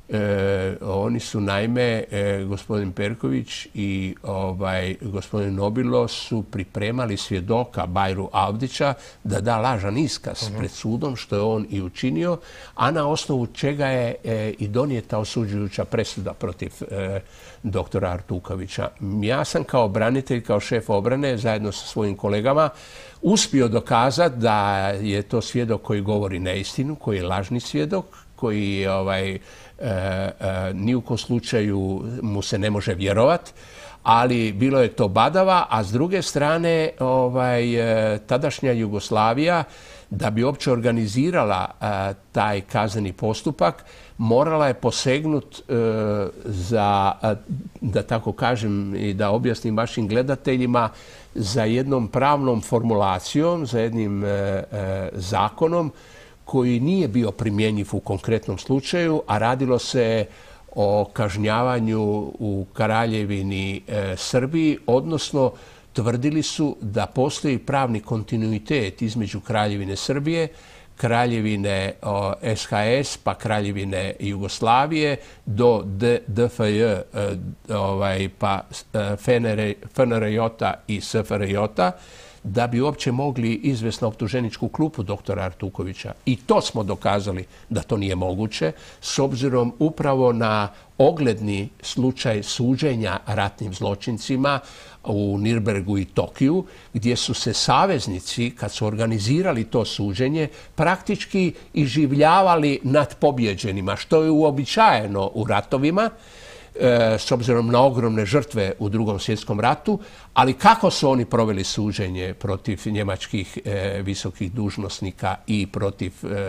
Oni su naime, gospodin Perković i gospodin Nobilo su pripremali svjedoka Bajru Avdića da da lažan iskaz pred sudom, što je on i učinio, a na osnovu čega je i donijeta osuđujuća presuda protiv doktora Artukovića. Ja sam kao branitelj, kao šef obrane, zajedno sa svojim kolegama, uspio dokazati da je to svjedok koji govori neistinu, koji je lažni svjedok, koji ni u kom slučaju mu se ne može vjerovati, ali bilo je to badava, a s druge strane tadašnja Jugoslavija, da bi uopće organizirala taj kazneni postupak, morala je posegnuti za, da tako kažem i da objasnim vašim gledateljima, za jednom pravnom formulacijom, za jednim zakonom koji nije bio primjenjiv u konkretnom slučaju, a radilo se o kažnjavanju u Kraljevini Srbiji, odnosno tvrdili su da postoji pravni kontinuitet između Kraljevine Srbije, Kraljevine SHS, pa Kraljevine Jugoslavije do DFJ, pa FNRJ i SFRJ, da bi uopće mogli izvesti na optuženičku klupu doktora Artukovića. I to smo dokazali da to nije moguće, s obzirom upravo na ogledni slučaj suđenja ratnim zločincima u Nirnbergu i Tokiju, gdje su se saveznici, kad su organizirali to suđenje, praktički iživljavali nad pobjeđenima, što je uobičajeno u ratovima, s obzirom na ogromne žrtve u Drugom svjetskom ratu, ali kako su oni proveli suđenje protiv njemačkih visokih dužnosnika i protiv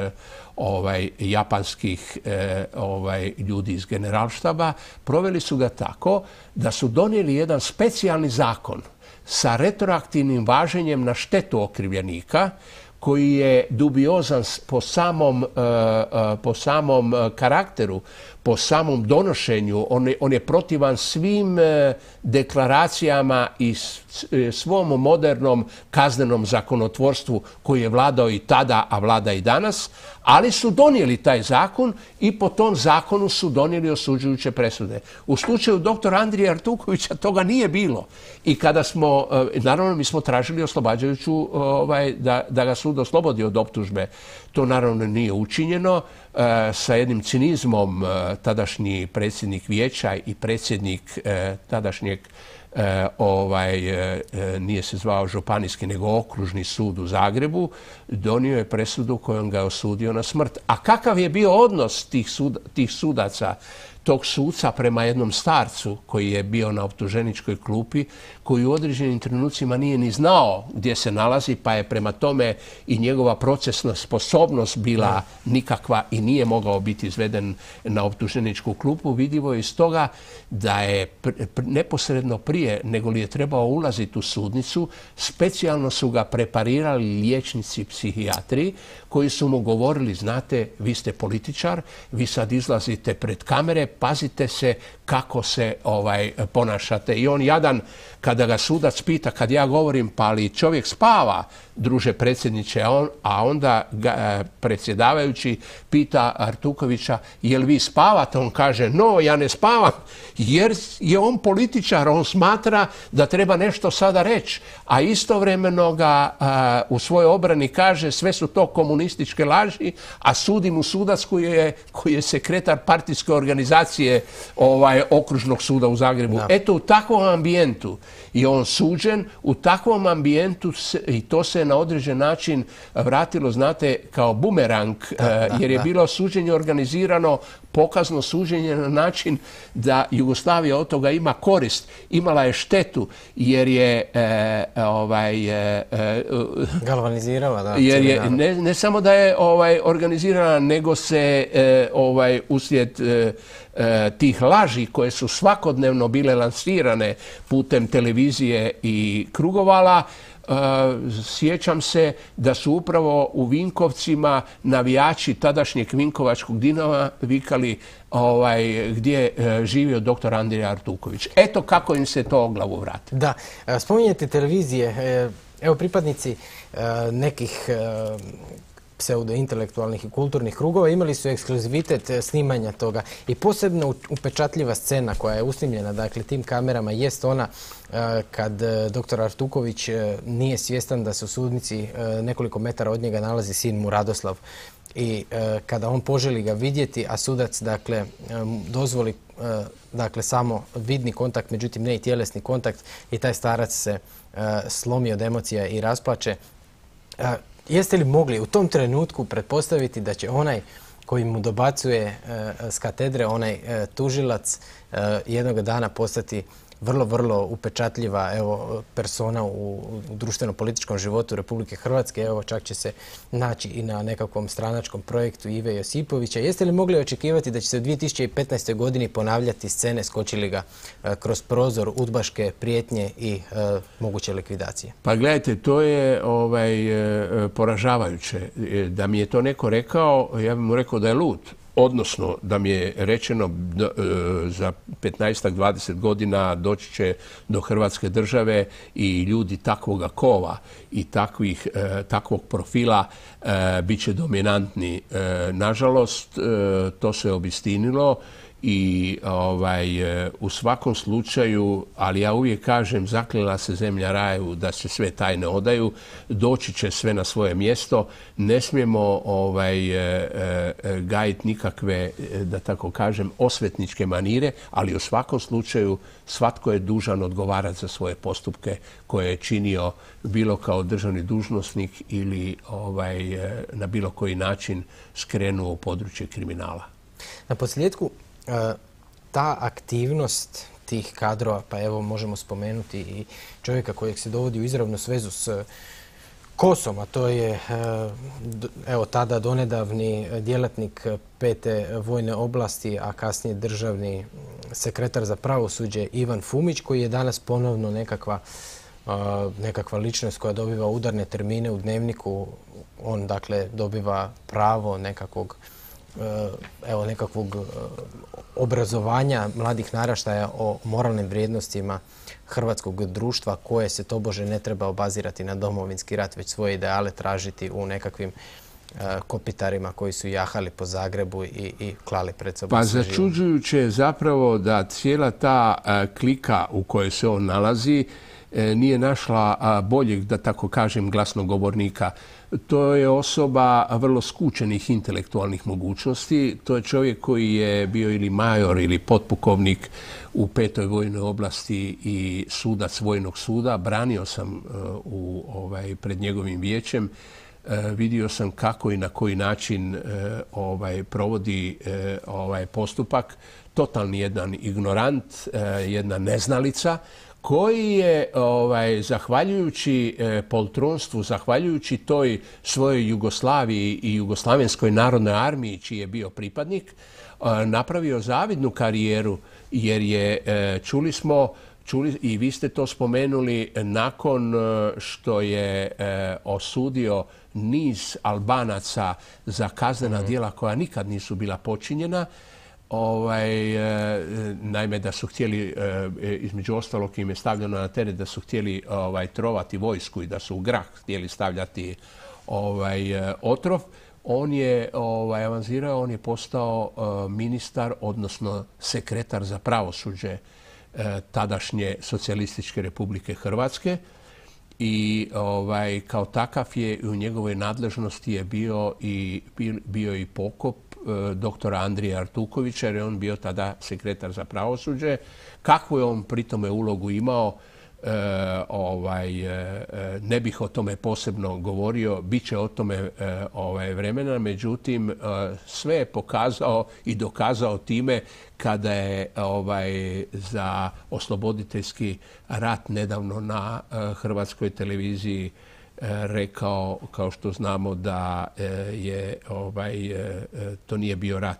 japanskih ljudi iz generalštaba, proveli su ga tako da su donijeli jedan specijalni zakon sa retroaktivnim važenjem na štetu okrivljenika, koji je dubiozan po samom karakteru, po samom donošenju. On je protivan svim deklaracijama i svom modernom kaznenom zakonotvorstvu koji je vladao i tada, a vlada i danas, ali su donijeli taj zakon i po tom zakonu su donijeli osuđujuće presude. U slučaju doktora Andrije Artukovića toga nije bilo. I kada smo, naravno mi smo tražili oslobađajuću, da ga sud oslobodi od optužbe. To naravno nije učinjeno. Sa jednim cinizmom tadašnji predsjednik vijeća i predsjednik tadašnjeg nije se zvao županijski nego okružni sud u Zagrebu, donio je presudu kojom ga je osudio na smrt. A kakav je bio odnos tih sudaca, tog suca prema jednom starcu koji je bio na optuženičkoj klupi, koji u određenim trenucima nije ni znao gdje se nalazi, pa je prema tome i njegova procesna sposobnost bila nikakva i nije mogao biti izveden na optuženičku klupu. Vidljivo je iz toga da je neposredno prije nego li je trebao ulaziti u sudnicu, specijalno su ga preparirali liječnici psihijatri koji su mu govorili, znate, vi ste političar, vi sad izlazite pred kamere, pazite se kako se ponašate. I on jadan, kada ga sudac pita, kad ja govorim, pa ali čovjek spava, druže predsjedniče, a onda predsjedavajući pita Artukovića, jel vi spavate? On kaže, no, ja ne spavam, jer je on političar, on smatra da treba nešto sada reći, a istovremeno ga u svojoj obrani kaže, sve su to komunističke laži, a sudi mu sudac koji je sekretar partijske organizacije okružnog suda u Zagrebu. Da. Eto, u takvom ambijentu je on suđen, u takvom ambijentu i to se na određen način vratilo, znate, kao bumerang, jer je bilo suđenje organizirano, pokazno suđenje na način da Jugoslavija od toga ima korist. Imala je štetu jer je galvanizirala, da. Jer je, ne samo da je organizirana, nego se uslijed tih laži koje su svakodnevno bile lansirane putem televizije i krugovala, sjećam se da su upravo u Vinkovcima navijači tadašnjeg Vinkovačkog Dinama vikali gdje je živio doktor Andrija Artuković. Eto kako im se to o glavu vrati. Da, spominjete televizije, evo pripadnici nekih pseudo-intelektualnih i kulturnih krugova imali su ekskluzivitet snimanja toga. I posebno upečatljiva scena koja je usnimljena, dakle, tim kamerama jest ona kad dr. Artuković nije svjestan da se u sudnici nekoliko metara od njega nalazi sin mu Radoslav. I kada on poželi ga vidjeti, a sudac, dakle, dozvoli dakle, samo vidni kontakt, međutim ne i tjelesni kontakt, i taj starac se slomi od emocija i rasplače. Jeste li mogli u tom trenutku pretpostaviti da će onaj koji mu dobacuje s katedre, onaj tužilac, jednog dana postati vrlo, vrlo upečatljiva persona u društveno-političkom životu Republike Hrvatske? Evo, čak će se naći i na nekakvom stranačkom projektu Ive Josipovića. Jeste li mogli očekivati da će se u 2015. godini ponavljati scene skoči li ga kroz prozor, udbaške prijetnje i moguće likvidacije? Pa gledajte, to je poražavajuće. Da mi je to neko rekao, ja bih mu rekao da je lud. Odnosno, da mi je rečeno za 15-20 godina doći će do Hrvatske države i ljudi takvoga kova i takvog profila bit će dominantni. Nažalost, to se obistinilo i u svakom slučaju, ali ja uvijek kažem, zaklela se zemlja raju da se sve tajne odaju, doći će sve na svoje mjesto, ne smijemo gajiti nikakve, da tako kažem, osvetničke manire, ali u svakom slučaju svatko je dužan odgovarati za svoje postupke koje je činio bilo kao državni dužnosnik ili na bilo koji način skrenuo u područje kriminala. Na posljedku, ta aktivnost tih kadrova, pa evo možemo spomenuti i čovjeka kojeg se dovodi u izravnu svezu s KOS-om, a to je evo tada donedavni djelatnik 5. vojne oblasti, a kasnije državni sekretar za pravosuđe Ivan Fumić, koji je danas ponovno nekakva ličnost koja dobiva udarne termine u Dnevniku. On, dakle, dobiva pravo nekakvog obrazovanja mladih naraštaja o moralnim vrijednostima hrvatskog društva, koje se tobože ne treba obazirati na Domovinski rat, već svoje ideale tražiti u nekakvim kopitarima koji su jahali po Zagrebu i klali pred sobom. Pa začuđujuće je zapravo da cijela ta klika u kojoj se on nalazi nije našla boljeg, da tako kažem, glasnogovornika. To je osoba vrlo skučenih intelektualnih mogućnosti. To je čovjek koji je bio ili major ili potpukovnik u 5. vojnoj oblasti i sudac vojnog suda. Branio sam pred njegovim vijećem. Vidio sam kako i na koji način provodi postupak. Totalni jedan ignorant, jedna neznalica, koji je, zahvaljujući poltronstvu, zahvaljujući toj svojoj Jugoslaviji i Jugoslavenskoj narodnoj armiji, čiji je bio pripadnik, napravio zavidnu karijeru, jer je, čuli i vi ste to spomenuli, nakon što je osudio niz Albanaca za kaznena djela koja nikad nisu bila počinjena, naime da su htjeli, između ostalog im je stavljeno na teret da su htjeli trovati vojsku i da su u grah htjeli stavljati otrov. On je avanzirao, on je postao ministar, odnosno sekretar za pravosuđe tadašnje Socijalističke Republike Hrvatske i kao takav je u njegovoj nadležnosti je bio i pokop doktora Andrija Artukovića, jer je on bio tada sekretar za pravosuđe. Kakvu je on pri tome ulogu imao, ne bih o tome posebno govorio, bit će o tome vremena, međutim sve je pokazao i dokazao time kada je za osloboditeljski rat nedavno na Hrvatskoj televiziji rekao, kao što znamo, da je to nije bio rat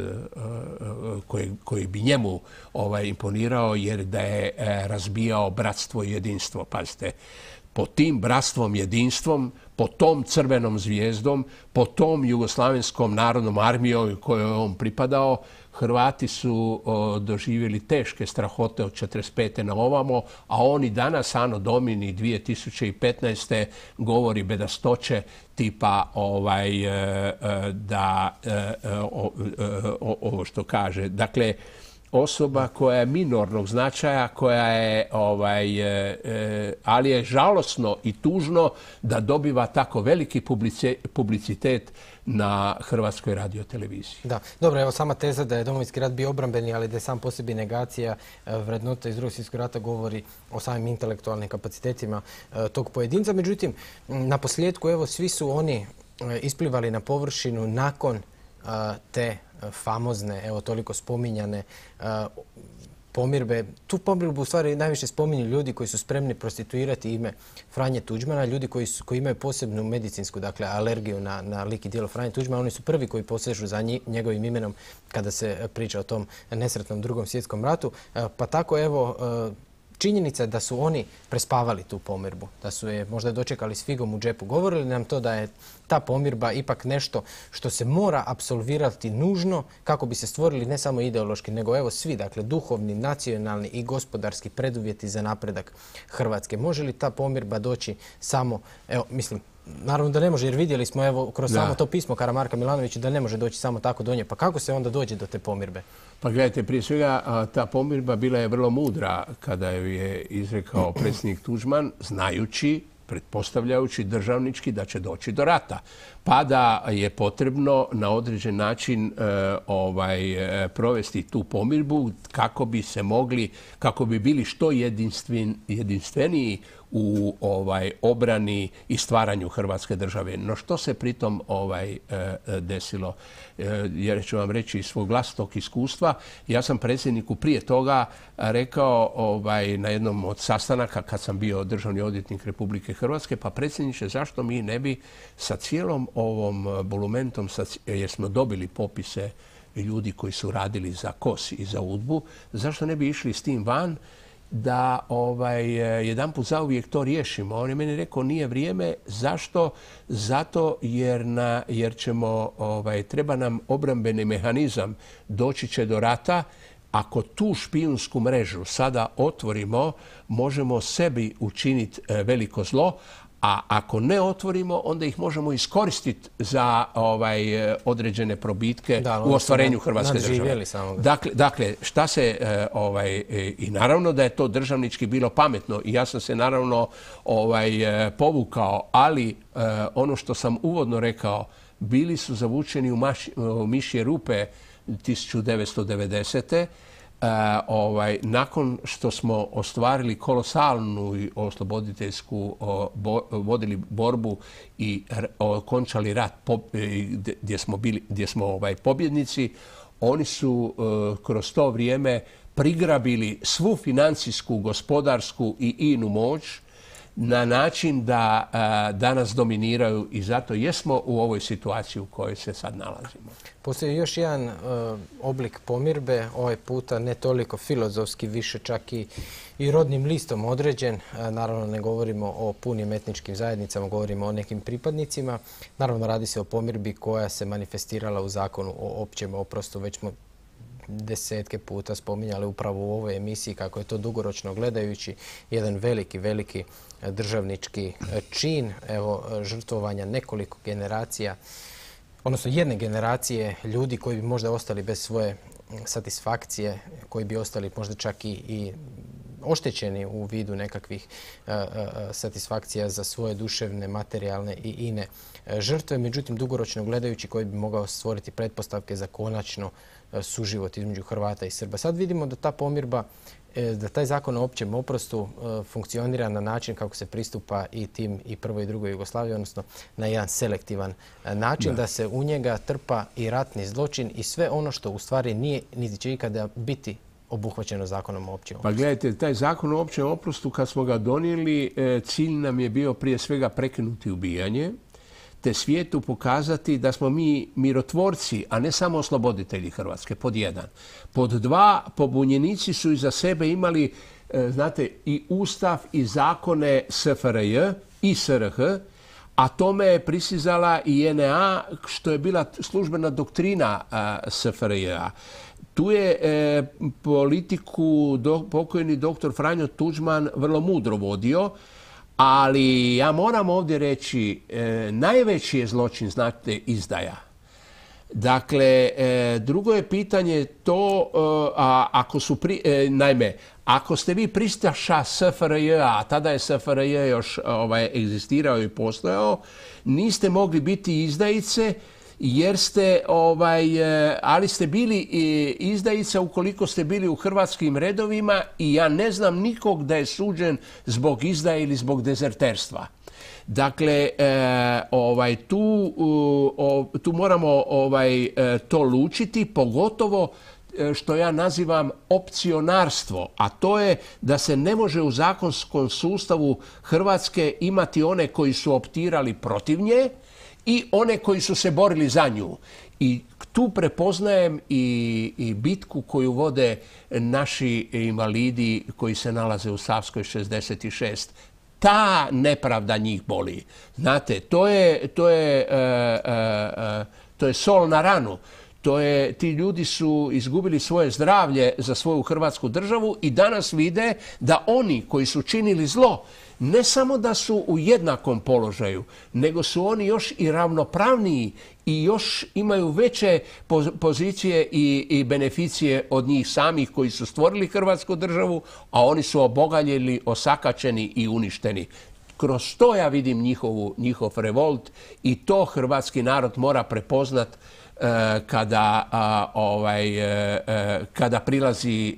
koji bi njemu imponirao, jer da je razbijao bratstvo i jedinstvo. Pazite, pod tim bratstvom, jedinstvom, pod tom crvenom zvijezdom, pod tom Jugoslavenskom narodnom armijom kojoj je on pripadao, Hrvati su doživjeli teške strahote od 1945. na ovamo, a oni danas, Anno Domini 2015. govori bedastoće tipa da ovo što kaže. Dakle, osoba koja je minornog značaja, koja je, ali je žalosno i tužno da dobiva tako veliki publicitet na Hrvatskoj radioteleviziji. Da, dobro, evo sama teza da je Domovinski rat bio obrambeni, ali da je sam po sebi negacija vrednota iz Drugog svjetskog rata govori o samim intelektualnim kapacitetima tog pojedinca. Međutim, na posljedku, evo, svi su oni isplivali na površinu nakon te famozne, evo toliko spominjane pomirbe. Tu pomirbu u stvari najviše spominju ljudi koji su spremni prostituirati ime Franje Tuđmana, ljudi koji imaju posebnu medicinsku, dakle, alergiju na lik i djelo Franje Tuđmana. Oni su prvi koji posežu za njegovim imenom kada se priča o tom nesretnom Drugom svjetskom ratu. Pa tako, evo, činjenica je da su oni prespavali tu pomirbu, da su je možda dočekali s figom u džepu. Govorili nam to da je ta pomirba ipak nešto što se mora apsolvirati nužno kako bi se stvorili ne samo ideološki, nego evo svi, dakle, duhovni, nacionalni i gospodarski preduvjeti za napredak Hrvatske. Može li ta pomirba doći samo, evo, mislim, naravno da ne može, jer vidjeli smo evo kroz samo to pismo Karamarka Milanovića da ne može doći samo tako do nje. Pa kako se onda dođe do te pomirbe? Pa gledajte, prije svega ta pomirba bila je vrlo mudra kada ju je izrekao predsjednik Tuđman, znajući, pretpostavljajući državnički da će doći do rata. Pa da je potrebno na određen način provesti tu pomirbu kako bi se mogli, kako bi bili što jedinstveniji u obrani i stvaranju Hrvatske države. No što se pritom desilo? Jer ću vam reći iz svog vlastitog iskustva. Ja sam predsjedniku prije toga rekao na jednom od sastanaka kad sam bio državni odvjetnik Republike Hrvatske, pa predsjedniče, zašto mi ne bi sa cijelom ovom bolumentom, jer smo dobili popise ljudi koji su radili za KOS i za UDBU, zašto ne bi išli s tim van da jedanput zauvijek to riješimo. On je meni rekao nije vrijeme. Zašto? Zato jer ćemo, treba nam obrambeni mehanizam, doći će do rata. Ako tu špijunsku mrežu sada otvorimo, možemo sebi učiniti veliko zlo, a ako ne otvorimo, onda ih možemo iskoristiti za određene probitke u ostvarenju Hrvatske države. Dakle, šta se, i naravno da je to državnički bilo pametno i ja sam se naravno povukao, ali ono što sam uvodno rekao, bili su zavučeni u mišje rupe 1990. Nakon što smo ostvarili kolosalnu osloboditeljsku, vodili borbu i okončali rat gdje smo pobjednici, oni su kroz to vrijeme prigrabili svu financijsku, gospodarsku i inu moć na način da danas dominiraju i zato jesmo u ovoj situaciji u kojoj se sad nalazimo. Postoji još jedan oblik pomirbe, ovaj puta ne toliko filozofski, više čak i rodnim listom određen. Naravno ne govorimo o punim etničkim zajednicama, govorimo o nekim pripadnicima. Naravno radi se o pomirbi koja se manifestirala u zakonu o općem oprostu. Već smo desetke puta spominjali upravo u ovoj emisiji kako je to dugoročno gledajući jedan veliki državnički čin, evo, žrtvovanja nekoliko generacija, odnosno jedne generacije ljudi koji bi možda ostali bez svoje satisfakcije, koji bi ostali možda čak i oštećeni u vidu nekakvih satisfakcija za svoje duševne, materijalne i ine žrtve. Međutim, dugoročno gledajući koji bi mogao stvoriti pretpostavke za konačno suživot između Hrvata i Srba. Sad vidimo da ta pomirba, da taj zakon o općem oprostu funkcionira na način kako se pristupa i tim i prvoj i drugoj Jugoslaviji, odnosno na jedan selektivan način, da se u njega trpa i ratni zločin i sve ono što u stvari nije niti će ikada biti obuhvaćeno zakonom o općem oprostu. Pa gledajte, taj zakon o općem oprostu kad smo ga donijeli, cilj nam je bio prije svega prekinuti ubijanje, te svijetu pokazati da smo mi mirotvorci, a ne samo osloboditelji Hrvatske, pod jedan. Pod dva, pobunjenici su iza sebe imali znate, i Ustav i zakone SFRJ i SRH, a tome je prisizala i JNA, što je bila službena doktrina SFRJ-a. Tu je politiku pokojni doktor Franjo Tuđman vrlo mudro vodio, ali ja moram ovdje reći, najveći je zločin, znate, izdaja. Dakle, drugo je pitanje to, naime, ako ste vi pristaša SFRJ-a, a tada je SFRJ još egzistirao i postojao, niste mogli biti izdajice, jer ste, ali ste bili izdajica ukoliko ste bili u hrvatskim redovima i ja ne znam nikog da je suđen zbog izdaje ili zbog dezerterstva. Dakle, tu moramo to lučiti, pogotovo što ja nazivam opcionarstvo, a to je da se ne može u zakonskom sustavu Hrvatske imati one koji su optirali protiv nje i one koji su se borili za nju. I tu prepoznajem i bitku koju vode naši invalidi koji se nalaze u Savskoj 66. Ta nepravda njih boli. Znate, to je sol na ranu. Ti ljudi su izgubili svoje zdravlje za svoju Hrvatsku državu i danas vide da oni koji su činili zlo, ne samo da su u jednakom položaju, nego su oni još i ravnopravniji i još imaju veće pozicije i beneficije od njih samih koji su stvorili Hrvatsku državu, a oni su obogaljeni, osakaćeni i uništeni. Kroz to ja vidim njihov revolt i to hrvatski narod mora prepoznat kada prilazi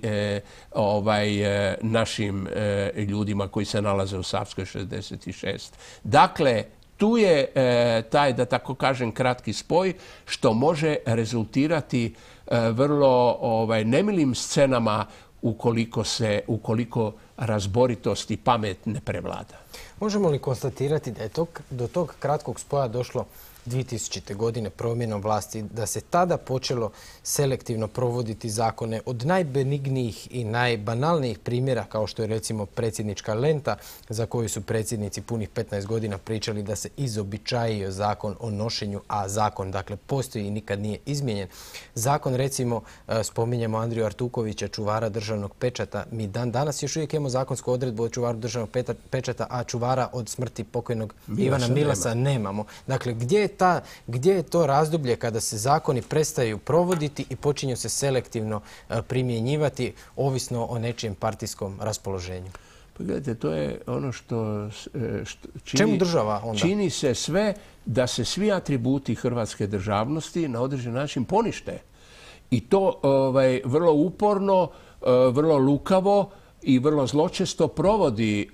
našim ljudima koji se nalaze u Savskoj 66. Dakle, tu je taj, da tako kažem, kratki spoj što može rezultirati vrlo nemilim scenama ukoliko razboritost i pamet ne prevlada. Možemo li konstatirati da je do tog kratkog spoja došlo 2000. godine promjenom vlasti, da se tada počelo selektivno provoditi zakone od najbenignijih i najbanalnijih primjera, kao što je recimo predsjednička lenta, za koju su predsjednici punih 15 godina pričali da se izobičajio zakon o nošenju, a zakon, dakle, postoji i nikad nije izmijenjen. Zakon, recimo, spominjemo Andriju Artukovića, čuvara državnog pečata. Mi danas još uvijek imamo zakonsku odredbu o čuvaru državnog pečata, a čuvara od smrti pokojnog Ivana Milasa nemamo. Dakle, gdje je to razdoblje kada se zakoni prestaju provoditi i počinju se selektivno primjenjivati ovisno o nečijem partijskom raspoloženju? Pa gledajte, to je ono što čemu država onda? Čini se sve da se svi atributi hrvatske državnosti na određen način ponište. I to vrlo uporno, vrlo lukavo i vrlo zločesto provodi,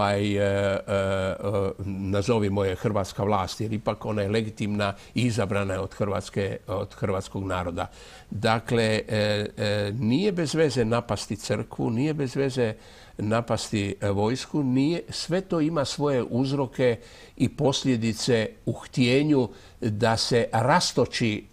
nazovimo je, hrvatska vlast, jer ipak ona je legitimna i izabrana je od hrvatskog naroda. Dakle, nije bez veze napasti crkvu, nije bez veze napasti vojsku, sve to ima svoje uzroke i posljedice u htjenju da se rastoči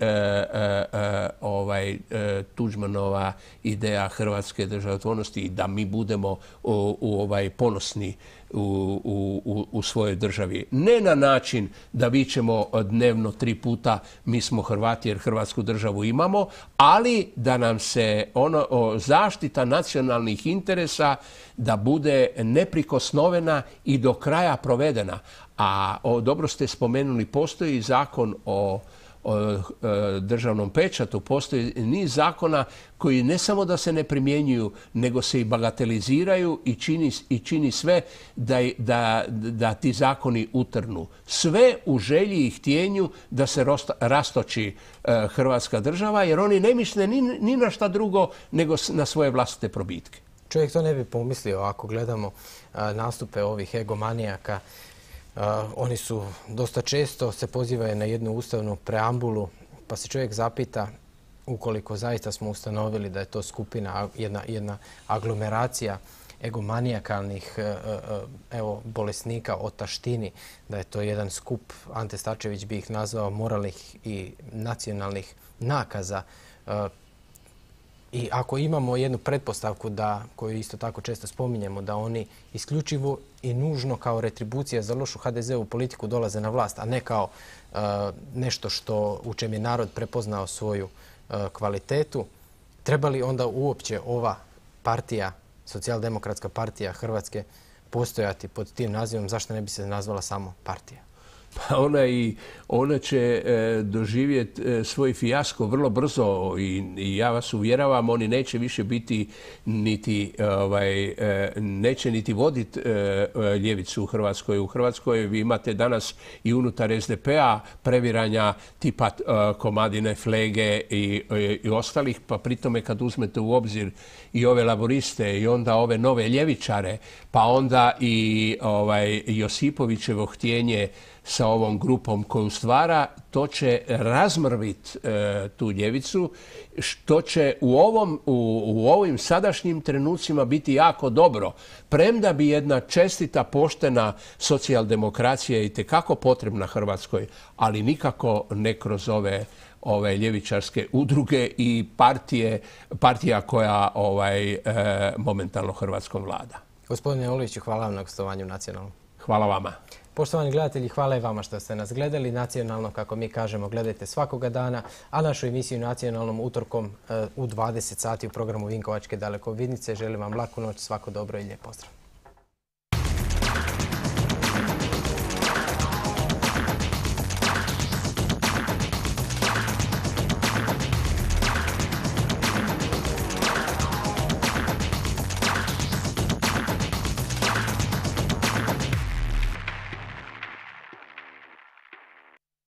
Tuđmanova ideja hrvatske državotvornosti i da mi budemo ponosni u svojoj državi. Ne na način da vičemo dnevno 3 puta mi smo Hrvati jer Hrvatsku državu imamo, ali da nam se zaštita nacionalnih interesa da bude neprikosnovena i do kraja provedena. A dobro ste spomenuli, postoji zakon o državnom pečatu, postoji niz zakona koji ne samo da se ne primjenjuju, nego se i bagateliziraju i čini sve da ti zakoni utrnu. Sve u želji i htjenju da se rastoči Hrvatska država, jer oni ne misle ni na šta drugo nego na svoje vlastite probitke. Čovjek to ne bi pomislio ako gledamo nastupe ovih egomanijaka. Oni su dosta često se pozivaju na jednu ustavnu preambulu, pa se čovjek zapita, ukoliko zaista smo ustanovili da je to skupina, jedna aglomeracija egomanijakalnih bolesnika o taštini, da je to jedan skup, Ante Starčević bi ih nazvao, moralnih i nacionalnih nakaza. I ako imamo jednu pretpostavku koju isto tako često spominjemo, da oni isključivo i nužno kao retribucija za lošu HDZ-ovu politiku dolaze na vlast, a ne kao nešto u čem je narod prepoznao svoju kvalitetu, treba li onda uopće ova partija, Socijaldemokratska partija Hrvatske, postojati pod tim nazivom? Zašto ne bi se nazvala samo partija? Pa ona će doživjeti svoj fijasko vrlo brzo i ja vas uvjeravam, oni neće više biti neće niti voditi ljevicu u Hrvatskoj. U Hrvatskoj vi imate danas i unutar SDP-a previranja tipa Komadine, Flege i ostalih, pa pritome kad uzmete u obzir i ove laboriste i onda ove nove ljevičare, pa onda i Josipovićevo htjenje sa ovom grupom koju stvara, to će razmrviti tu ljevicu, što će u ovim sadašnjim trenucima biti jako dobro. Premda bi jedna čestita, poštena socijaldemokracija itekako potrebna Hrvatskoj, ali nikako ne kroz ove ljevičarske udruge i partija koja momentalno Hrvatskom vlada. Gospodine Oloviću, hvala vam na gostovanju Nacionalnom. Hvala vama. Poštovani gledatelji, hvala i vama što ste nas gledali. Nacionalno, kako mi kažemo, gledajte svakoga dana, a našu emisiju Nacionalnom utorkom u 20 sati u programu Vinkovačke dalekovidnice. Želim vam laku noć, svako dobro i lijep pozdrav.